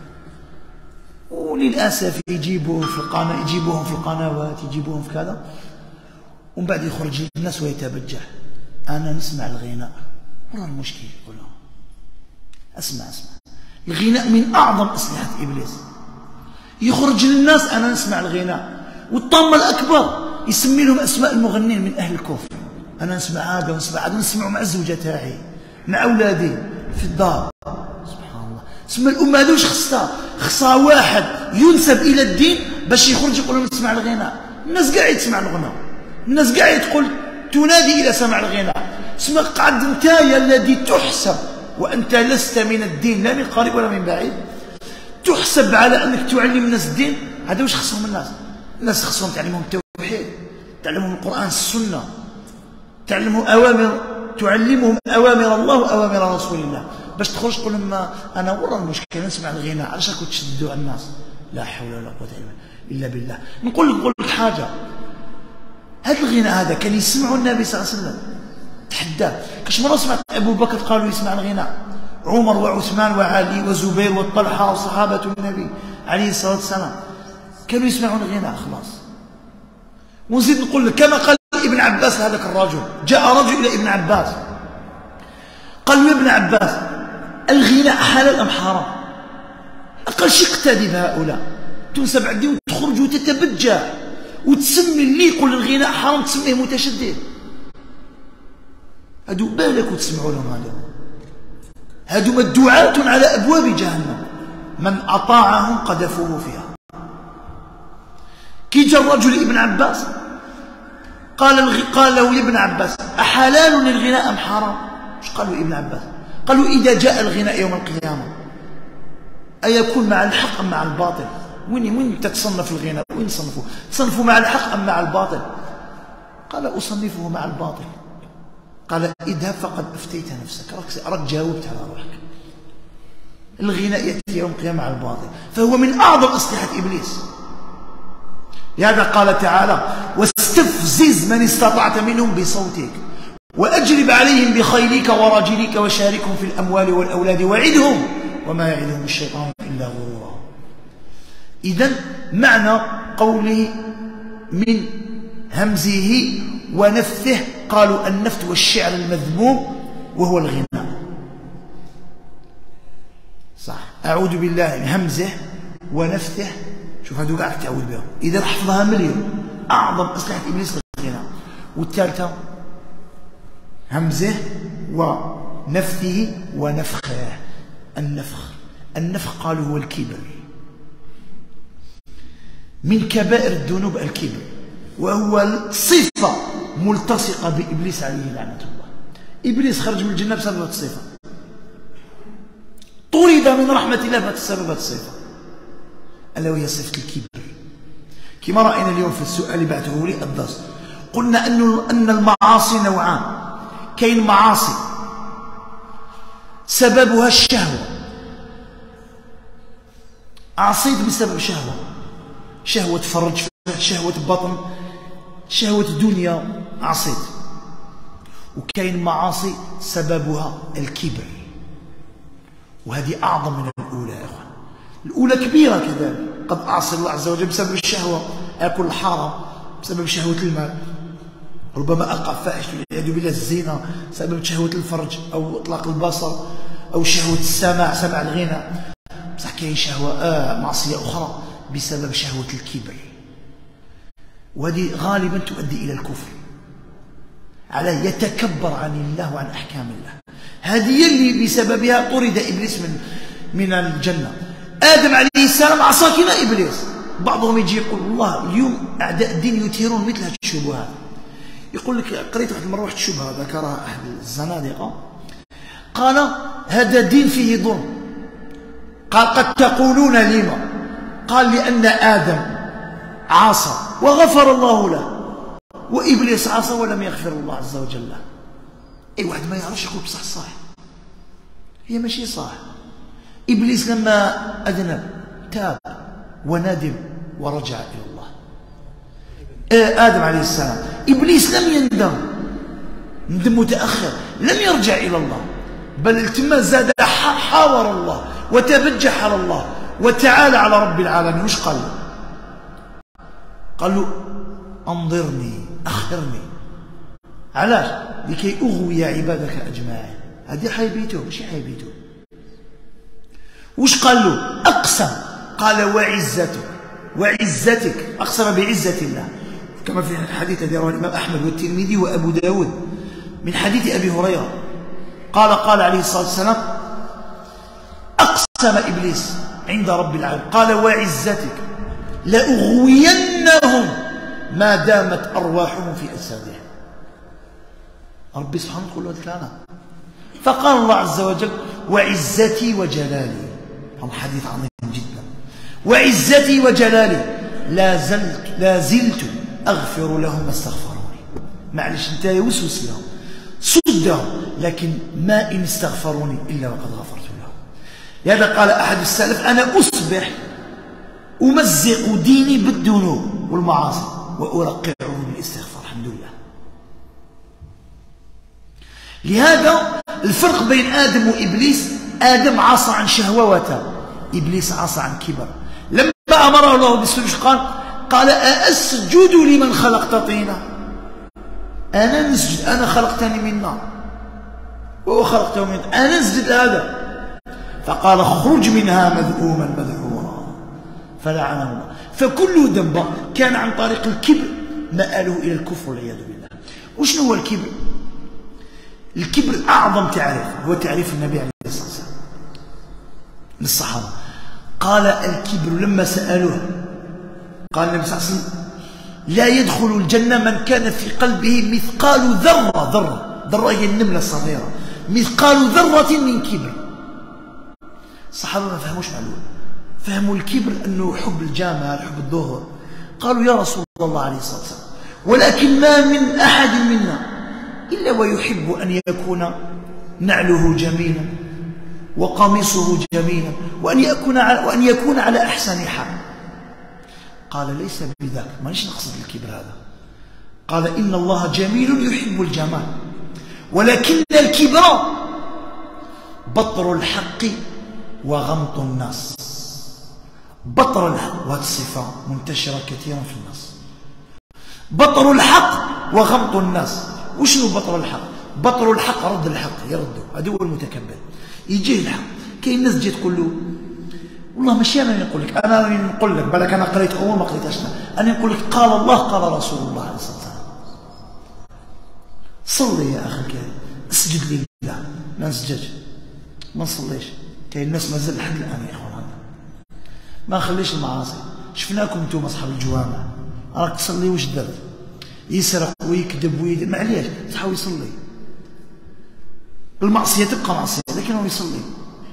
وللأسف يجيبوه في القناة، يجيبوهم في القنوات، يجيبوهم في كذا، ومن بعد يخرج للناس ويتبجح. أنا نسمع الغناء، ولا المشكل يقول لهم أسمع أسمع. الغناء من أعظم أسلحة إبليس. يخرج للناس أنا نسمع الغناء، والطامة الأكبر يسمي لهم أسماء المغنين من أهل الكفر. أنا نسمع هذا ونسمع هذا، نسمعه مع الزوجة تاعي مع أولادي في الدار. سبحان الله. سما الأمة هذه واش خصها؟ خصها واحد ينسب إلى الدين باش يخرج يقول لهم نسمع الغناء. الناس قاعد تسمع الغناء، الناس قاعد تقول تنادي إلى سماع الغناء. اسمع قعد نتايا الذي تحسب وأنت لست من الدين لا من قريب ولا من بعيد، تحسب على أنك تعلم الناس الدين. هذا واش خصهم الناس؟ الناس خصهم تعلمهم التوحيد، تعلمهم القرآن السنة، تعلمهم أوامر، تعلمهم أوامر الله وأوامر رسول الله، باش تخرج تقول لهم أنا ورا المشكلة نسمع الغناء. علاش راكم تشدوا على الناس؟ لا حول ولا قوة إلا بالله. نقول لك نقول لك حاجة، هذا الغناء هذا كان يسمعه النبي صلى الله عليه وسلم، تحداه. كاش مرة سمعت أبو بكر قالوا يسمع الغناء، عمر وعثمان وعلي وزبير والطلحة وصحابة النبي عليه الصلاة والسلام كانوا يسمعون الغناء خلاص. ونزيد نقول لك كما قال ابن عباس هذاك الرجل، جاء رجل إلى ابن عباس قال له يا ابن عباس الغناء حلال أم حرام؟ قال شي اقتدي بهؤلاء، تنسب عندي وتخرج وتتبجح وتسمي اللي يقول الغناء حرام تسميه متشدد. هادو بالك وتسمعوا لهم، هادو هادو مدعاة على أبواب جهنم، من أطاعهم قذفوه فيها. كي جاء الرجل ابن عباس قال الغ... قال له يا ابن عباس أحلال للغناء أم حرام؟ ايش قالوا ابن عباس؟ قالوا إذا جاء الغناء يوم القيامة أيكون مع الحق أم مع الباطل؟ وين وين تتصنف الغناء؟ وين تصنفوه؟ تصنفوا مع الحق أم مع الباطل؟ قال أصنفه مع الباطل. قال اذهب فقد أفتيت نفسك، راك جاوبت على روحك. الغناء يأتي يوم القيامة مع الباطل، فهو من أعظم أسلحة إبليس. لهذا قال تعالى واستفزز من استطعت منهم بصوتك وأجلب عليهم بخيلك ورجلك وشاركهم في الأموال والأولاد وعدهم وما يعدهم الشيطان إلا غرورا. إذن معنى قوله من همزه ونفثه، قالوا النفث والشعر المذموم وهو الغناء. صح، أعوذ بالله من همزه ونفثه. شوف هذو قاعد تعود بهم، إذا حفظها مليون. أعظم أسلحة إبليس الغناء. والثالثة همزه ونفثه ونفخه. النفخ النفخ قالوا هو الكبر، من كبائر الذنوب الكبر، وهو صفة ملتصقة بإبليس عليه لعنة الله. إبليس خرج من الجنة بسبب هذه الصفة، طرد من رحمة الله بسبب هذه الصفة، ألا وهي صفة الكبر. كما رأينا اليوم في السؤال اللي بعثه لي الدرس، قلنا أن المعاصي نوعان. كاين معاصي سببها الشهوة، عصيت بسبب شهوة، شهوة فرج، شهوة بطن، شهوة دنيا، عصيت. وكاين معاصي سببها الكبر، وهذه أعظم من الأولى يا أخوان. الأولى كبيرة كذلك، قد أعصي الله عز وجل بسبب الشهوة، آكل الحرام بسبب شهوة المال، ربما أقع فاحش والعياذ بالله، الزنا سبب شهوة الفرج أو إطلاق البصر أو شهوة السماع، سمع الغنى. بصح كاين شهوة آه معصية أخرى بسبب شهوة الكبر، وهذه غالبا تؤدي إلى الكفر، على يتكبر عن الله وعن أحكام الله. هذه اللي بسببها طرد إبليس من من الجنة. آدم عليه السلام عصى كما إبليس. بعضهم يجي يقول والله اليوم أعداء الدين يثيرون مثل هذه الشبهات. يقول لك، قريت واحد المرة واحد الشبهة ذكرها أحد الزنادقة، قال هذا دين فيه ظلم. قال قد تقولون لما؟ قال لأن آدم عصى وغفر الله له، وإبليس عصى ولم يغفر الله عز وجل له. أي واحد ما يعرفش يقول بصح صح، هي ماشي صح. إبليس لما أذنب تاب وندم ورجع إلى الله. آدم عليه السلام، إبليس لم يندم، ندم متأخر، لم يرجع إلى الله، بل التمس زاد حاور الله وتبجح على الله وتعالى على رب العالمين. وش قال له؟ قال له أنظرني، أخرني. علاش؟ لكي أغوي عبادك أجمعين. هذه حيبيته ماشي حيبيته. وش قال له؟ أقسم، قال وعزتك وعزتك، أقسم بعزة الله، كما في الحديث الذي رواه الإمام أحمد والترمذي وأبو داود من حديث أبي هريرة، قال قال عليه الصلاة والسلام أقسم إبليس عند رب العالمين، قال وعزتك لأغوينهم ما دامت أرواحهم في أجسادهم. ربي سبحانه يقول له الكلام. فقال الله عز وجل وعزتي وجلالي، هذا حديث عظيم جدا. وعزتي وجلالي لا زلت لا زلت أغفر لهم ما استغفروني. معلش أنت يوسوس لهم، صدهم، لكن ما إن استغفروني إلا وقد غفرت لهم. لهذا قال أحد السلف أنا أصبح أمزق ديني بالذنوب والمعاصي وأرقعه بالاستغفار. الحمد لله. لهذا الفرق بين آدم وإبليس، آدم عصى عن شهوة وتاب، إبليس عصى عن كبر. لما أمره الله بالسجود قال قال أسجد لمن خلقت طينا؟ أنا نسجد، أنا خلقتني من نار وهو خلقته من، أنا نسجد هذا. فقال اخرج منها مذءوما مدحورا فلعنه الله. فكل ذنب كان عن طريق الكبر مآله إلى الكفر والعياذ بالله. وشنو هو الكبر؟ الكبر أعظم تعريف هو تعريف النبي عليه الصلاة والسلام للصحابة. قال الكبر لما سألوه قال النبي صلى الله عليه وسلم لا يدخل الجنة من كان في قلبه مثقال ذرة، ذرة ذرة هي النملة الصغيرة، مثقال ذرة من كبر. الصحابة ما فهموش معلومة، فهموا الكبر أنه حب الجامعة، حب الظهر. قالوا يا رسول الله عليه الصلاة والسلام ولكن ما من أحد منا إلا ويحب أن يكون نعله جميلا وقميصه جميلا وأن يكون على, وأن يكون على أحسن حال. قال ليس بذاك، مانيش نقصد الكبر هذا. قال إن الله جميل يحب الجمال، ولكن الكبر بطر الحق وغمط الناس. بطر الحق، وهذه الصفة منتشرة كثيرا في الناس. بطر الحق وغمط الناس. وشنو بطر الحق؟ بطر الحق رد الحق، يردوا، هذا هو المتكبر. يجيه الحق، كاين الناس تجي تقول له والله ماشي انا نقول لك، انا نقول لك بالك انا قريت اول ما قريتهاش، انا نقول لك قال الله قال رسول الله عليه الصلاه والسلام. صلي يا اخي الكريم، اسجد لله. ما نسجدش، ما نصليش. كاين الناس مازال لحد الان يا اخوان ما نخليش المعاصي، شفناكم انتم اصحاب الجوامع، راك تصلي واش درت؟ يسرق ويكذب ويدير، معليش تحاول يصلي، المعصيه تبقى معصيه لكن هو يصلي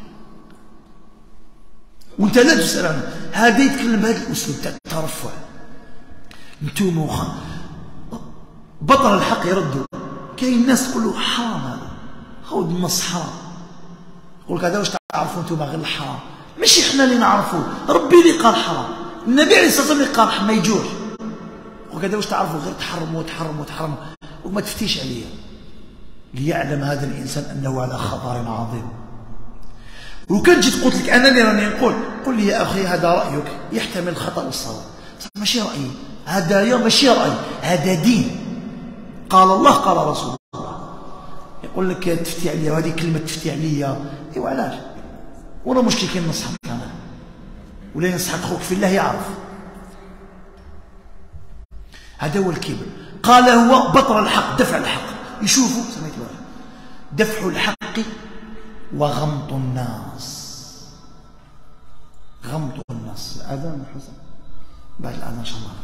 وانت لا تسال عنه. هذا يتكلم بهذا الاسلوب تاع الترفع. انتم وخا بطل الحق يردوا، كاين ناس تقول له حرام هذا، خذ النص حرام، يقول لك هذا واش تعرفوا انتم غير الحرام، ماشي احنا اللي نعرفوه، ربي اللي قال حرام، النبي عليه الصلاه والسلام اللي قال ما يجوش، يقول لك هذا واش تعرفوا غير تحرموا وتحرموا وتحرموا وما تفتيش عليا. ليعلم هذا الانسان انه على خطر عظيم. وكان جيت قلت لك انا اللي راني نقول، قل لي يا اخي هذا رايك يحتمل الخطا والصواب، ماشي رايي، هذا ماشي راي، هذا دين، قال الله قال رسول الله. يقول لك تفتي عليا، وهذه كلمه تفتي عليا، ايوا علاش؟ ولا مشكل كي ننصحك انا ولا ينصحك خوك في الله يعرف. هذا هو الكبر. قال هو بطر الحق، دفع الحق، يشوفوا سميت له دفع الحق وغمط الناس. غمط الناس. الأذان حسن بعد الأذان إن شاء الله.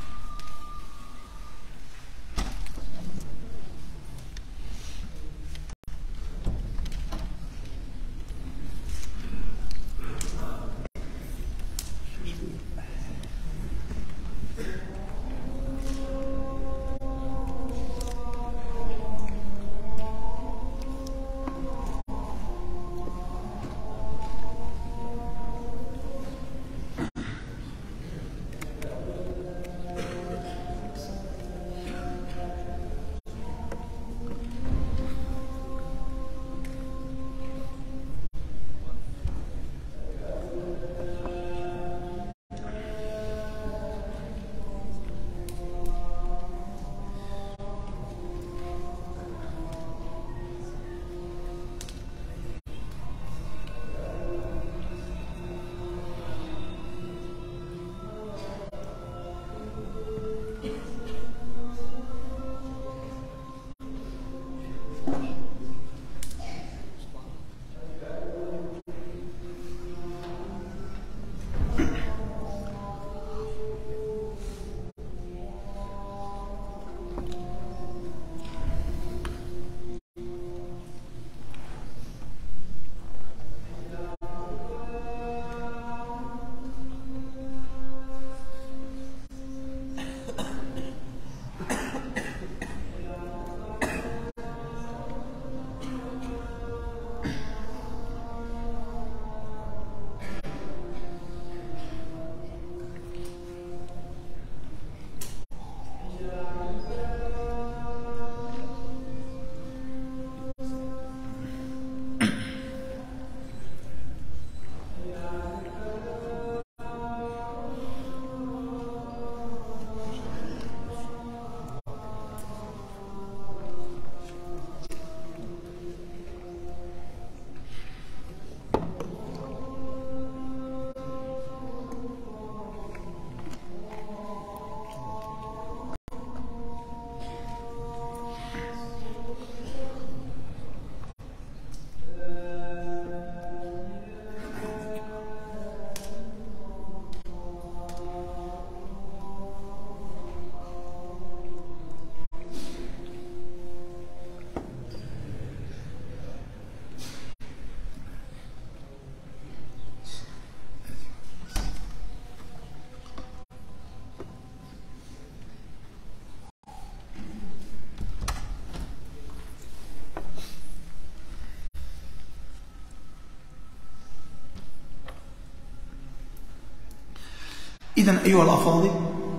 إذن أيها الأفاضل،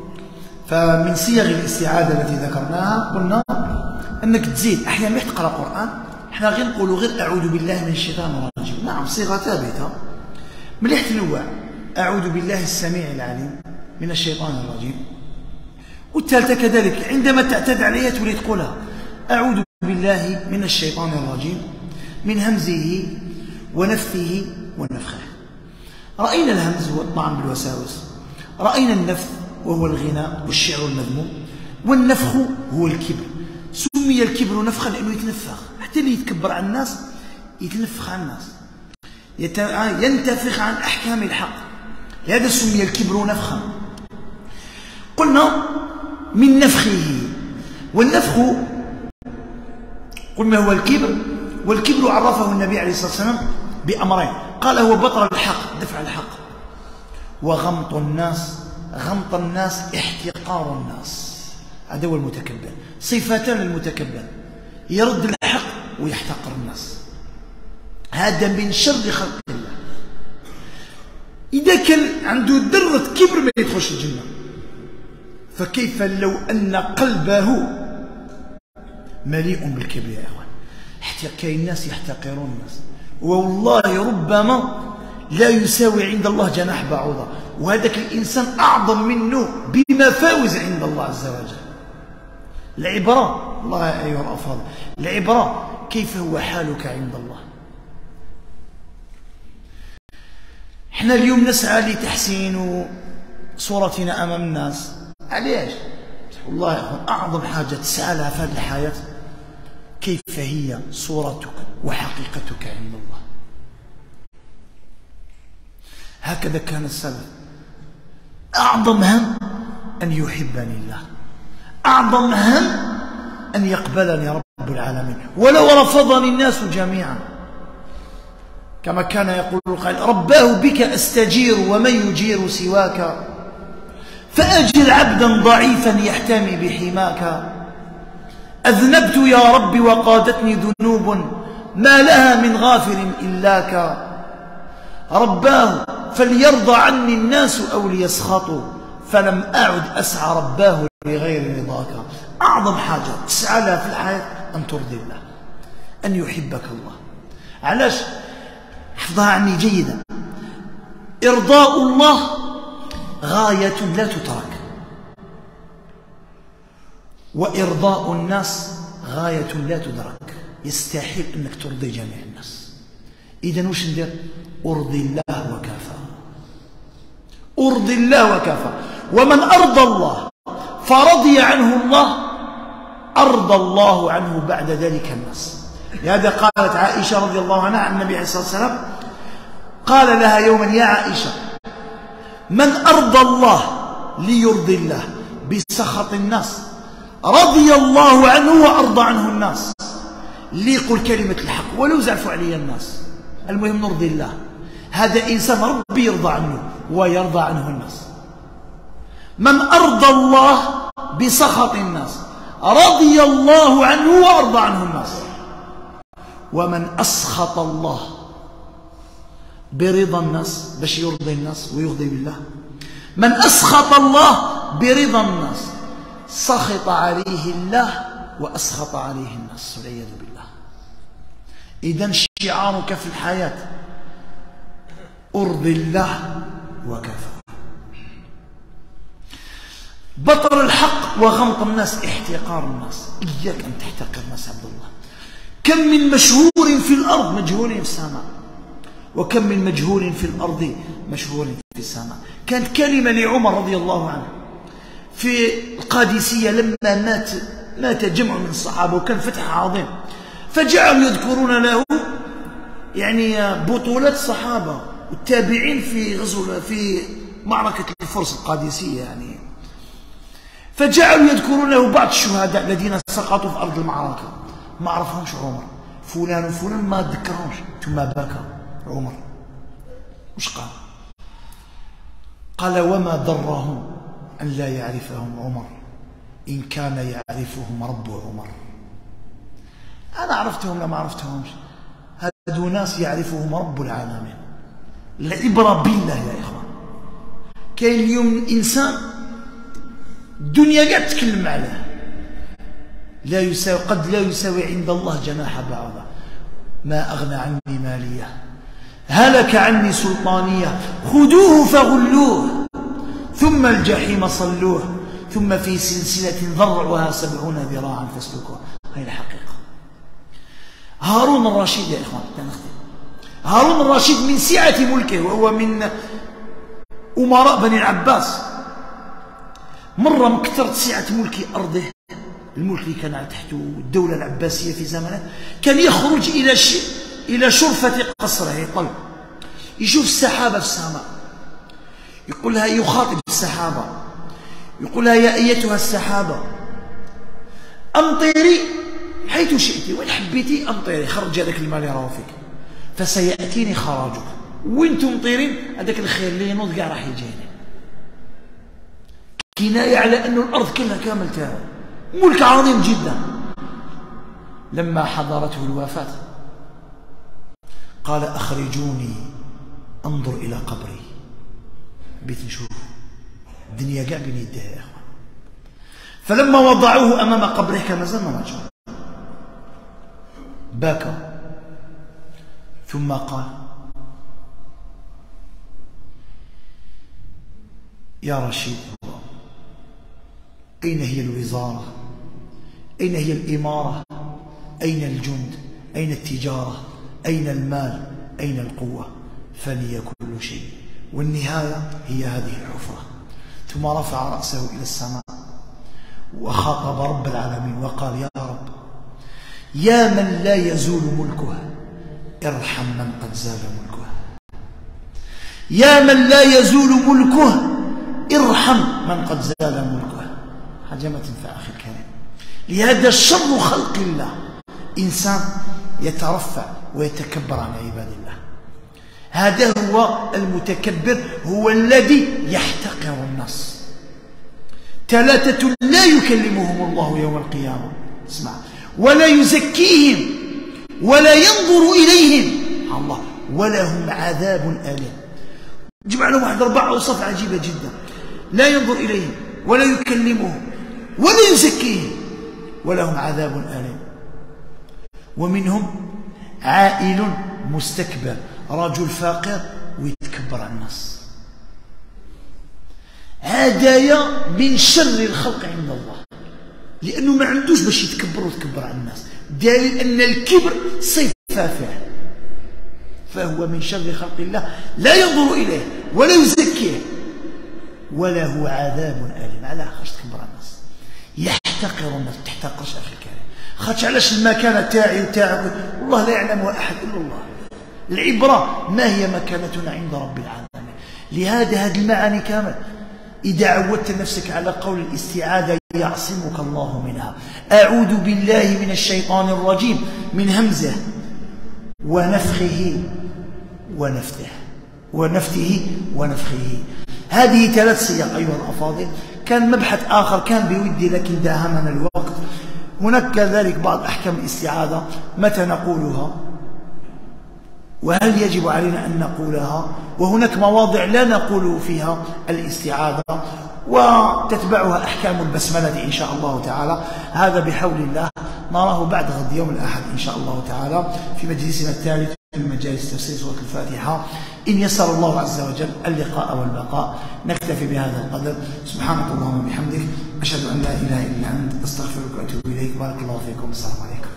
فمن صيغ الاستعاذة التي ذكرناها قلنا أنك تزيد أحيانا مش تقرأ قرآن، احنا غير نقولوا غير أعوذ بالله من الشيطان الرجيم، نعم صيغة ثابتة، مليح تنوع، أعوذ بالله السميع العليم من الشيطان الرجيم. والثالثة كذلك عندما تعتاد عليها تريد تقولها أعوذ بالله من الشيطان الرجيم من همزه ونفثه ونفخه. رأينا الهمز هو الطعن بالوساوس، رأينا النفث وهو الغناء والشعر المذموم، والنفخ هو الكبر. سمي الكبر نفخا لأنه يتنفخ، حتى اللي يتكبر عن الناس يتنفخ عن الناس، ينتفخ عن أحكام الحق. لهذا سمي الكبر نفخا. قلنا من نفخه، والنفخ قل ما هو الكبر؟ والكبر عرفه النبي عليه الصلاة والسلام بأمرين، قال هو بطر الحق، دفع الحق، وغمط الناس، غمط الناس احتقار الناس. هذا هو المتكبر، صفتان للمتكبر، يرد الحق ويحتقر الناس. هذا من شر خلق الله. إذا كان عنده ذرة كبر ما يدخلش الجنة، فكيف لو أن قلبه مليء بالكبر يا إخوان؟ حتى كاين الناس يحتقرون الناس، والله ربما لا يساوي عند الله جناح بعوضة، وهذاك الإنسان أعظم منه بمفاوز عند الله عز وجل. العبرة، الله أيها الأفاضل، العبرة كيف هو حالك عند الله. احنا اليوم نسعى لتحسين صورتنا أمام الناس، علاش؟ والله يا أخوان أعظم حاجة تسعى لها في هذه الحياة كيف هي صورتك وحقيقتك عند الله. هكذا كان السلف، أعظم هم أن يحبني الله، أعظم هم أن يقبلني رب العالمين ولو رفضني الناس جميعا، كما كان يقول القائل: رباه بك أستجير ومن يجير سواك، فأجل عبدا ضعيفا يحتمي بحماك. أذنبت يا رب وقادتني ذنوب ما لها من غافر إلاك، رباه فليرضى عني الناس أو ليسخطوا، فلم أعد أسعى رباه لغير رضاك. أعظم حاجة تسعى لها في الحياة أن ترضي الله، أن يحبك الله. علاش؟ احفظها عني جيدا، إرضاء الله غاية لا تترك، وإرضاء الناس غاية لا تدرك. يستحيل أنك ترضي جميع الناس. إذن وش ندير؟ أرضي الله وكفى، أرضي الله وكفى. ومن أرضى الله فرضي عنه الله أرضى الله عنه بعد ذلك الناس. لهذا قالت عائشة رضي الله عنها عن النبي عليه الصلاة والسلام، قال لها يوما: يا عائشة، من أرضى الله ليرضي الله بسخط الناس رضي الله عنه وأرضى عنه الناس. اللي يقول كلمة الحق ولو زعفوا علي الناس، المهم نرضي الله. هذا إنسان ربي يرضى عنه ويرضى عنه الناس. من أرضى الله بسخط الناس رضي الله عنه وأرضى عنه الناس. ومن أسخط الله برضا الناس باش يرضي الناس ويرضي بالله، من أسخط الله برضا الناس سخط عليه الله وأسخط عليه الناس والعياذ بالله. إذن شعارك في الحياة أرضي الله وكفى. بطر الحق وغمط الناس احتقار الناس. إياك أن تحتقر الناس عبد الله. كم من مشهور في الأرض مجهول في السماء، وكم من مجهول في الأرض مشهور في السماء. كانت كلمة لعمر رضي الله عنه في القادسية لما مات مات جمع من الصحابة وكان فتح عظيم، فجعلوا يذكرون له يعني بطولات الصحابة والتابعين في غزو في معركة الفرس القادسية يعني، فجعلوا يذكرون له بعض الشهداء الذين سقطوا في أرض المعركة. ما عرفهمش عمر، فلان وفلان ما ذكرهمش، ثم بكى عمر. وش قال؟ قال: وما ضرهم أن لا يعرفهم عمر إن كان يعرفهم رب عمر. أنا عرفتهم لا ما عرفتهمش، هادو ناس يعرفهم رب العالمين. العبرة بالله يا إخوان. كاين اليوم إنسان الدنيا قاعد تتكلم عليه، لا يساوي قد لا يساوي عند الله جناح بعوضة. ما أغنى عني مالية، هلك عني سلطانية، خذوه فغلوه ثم الجحيم صلوه ثم في سلسلة ذرعها سبعون ذراعا فاسلكوه. هاي الحقيقة. هارون الرشيد يا إخوان، هارون الرشيد من سعة ملكه وهو من أمراء بني العباس، مرة من كثرة سعة ملك أرضه، الملك اللي كان تحته الدولة العباسية في زمانه، كان يخرج إلى ش... إلى شرفة قصره يطل، يشوف السحابة في السماء، يقول لها، يخاطب السحابة، يقول لها: يا أيتها السحابة أمطري حيث شئتي، وين حبيتي أمطري، خرج هذاك الماء اللي راهو فيك، فسيأتيني خراجك. وين تمطرين هذاك الخير اللي ينوض كاع راح يجيني. كناية على أن الأرض كلها كامل تاعو، ملك عظيم جدا. لما حضرته الوفاة قال: أخرجوني أنظر إلى قبري، بيت نشوف الدنيا كاع بين يديها يا إخوان. فلما وضعوه أمام قبره كما زلنا مجهول، بكى ثم قال: يا رشيد الله، أين هي الوزارة؟ أين هي الإمارة؟ أين الجند؟ أين التجارة؟ أين المال؟ أين القوة؟ فلي كل شيء، والنهاية هي هذه الحفرة. ثم رفع رأسه إلى السماء وخاطب رب العالمين وقال: يا رب، يا من لا يزول ملكه، ارحم من قد زال ملكه. يا من لا يزول ملكه، ارحم من قد زال ملكه. حاجة ما تنفع أخي الكريم. لهذا شر خلق الله إنسان يترفع ويتكبر عن عباد الله. هذا هو المتكبر، هو الذي يحتقر الناس. ثلاثة لا يكلمهم الله يوم القيامة، اسمع، ولا يزكيهم ولا ينظر إليهم الله، ولهم عذاب أليم. جمع لهم واحد أربع أوصاف عجيبة جدا: لا ينظر إليهم ولا يكلمهم ولا يزكيهم ولهم عذاب أليم. ومنهم عائل مستكبر، رجل فاقر ويتكبر على الناس. هدايا من شر الخلق عند الله، لأنه ما عندوش باش يتكبر ويتكبر على الناس، دليل أن الكبر صفة فيه، فهو من شر خلق الله، لا ينظر إليه ولا يزكيه وله عذاب أليم. علاه خاطش تكبر على الناس، يحتقر الناس. ما تحتقرش أخي الكريم، خاطش علاش المكانة تاعي وتاعك والله لا يعلمها أحد إلا الله. العبرة ما هي مكانتنا عند رب العالمين. لهذا هذه المعاني كامل إذا عودت نفسك على قول الاستعاذة يعصمك الله منها. أعوذ بالله من الشيطان الرجيم، من همزه ونفخه ونفثه ونفثه ونفخه. هذه ثلاث صيغ أيها الأفاضل. كان مبحث آخر كان بودي لكن داهمنا الوقت. هناك كذلك بعض أحكام الاستعاذة، متى نقولها وهل يجب علينا أن نقولها، وهناك مواضع لا نقول فيها الاستعاذة وتتبعها أحكام البسملة إن شاء الله تعالى. هذا بحول الله نراه بعد غد يوم الأحد إن شاء الله تعالى في مجلسنا الثالث من مجالس تفسير سورة الفاتحة، إن يسر الله عز وجل اللقاء والبقاء. نكتفي بهذا القدر. سبحانك اللهم وبحمدك، أشهد أن لا إله إلا أنت، أستغفرك وأتوب إليك. بارك الله فيكم. السلام عليكم.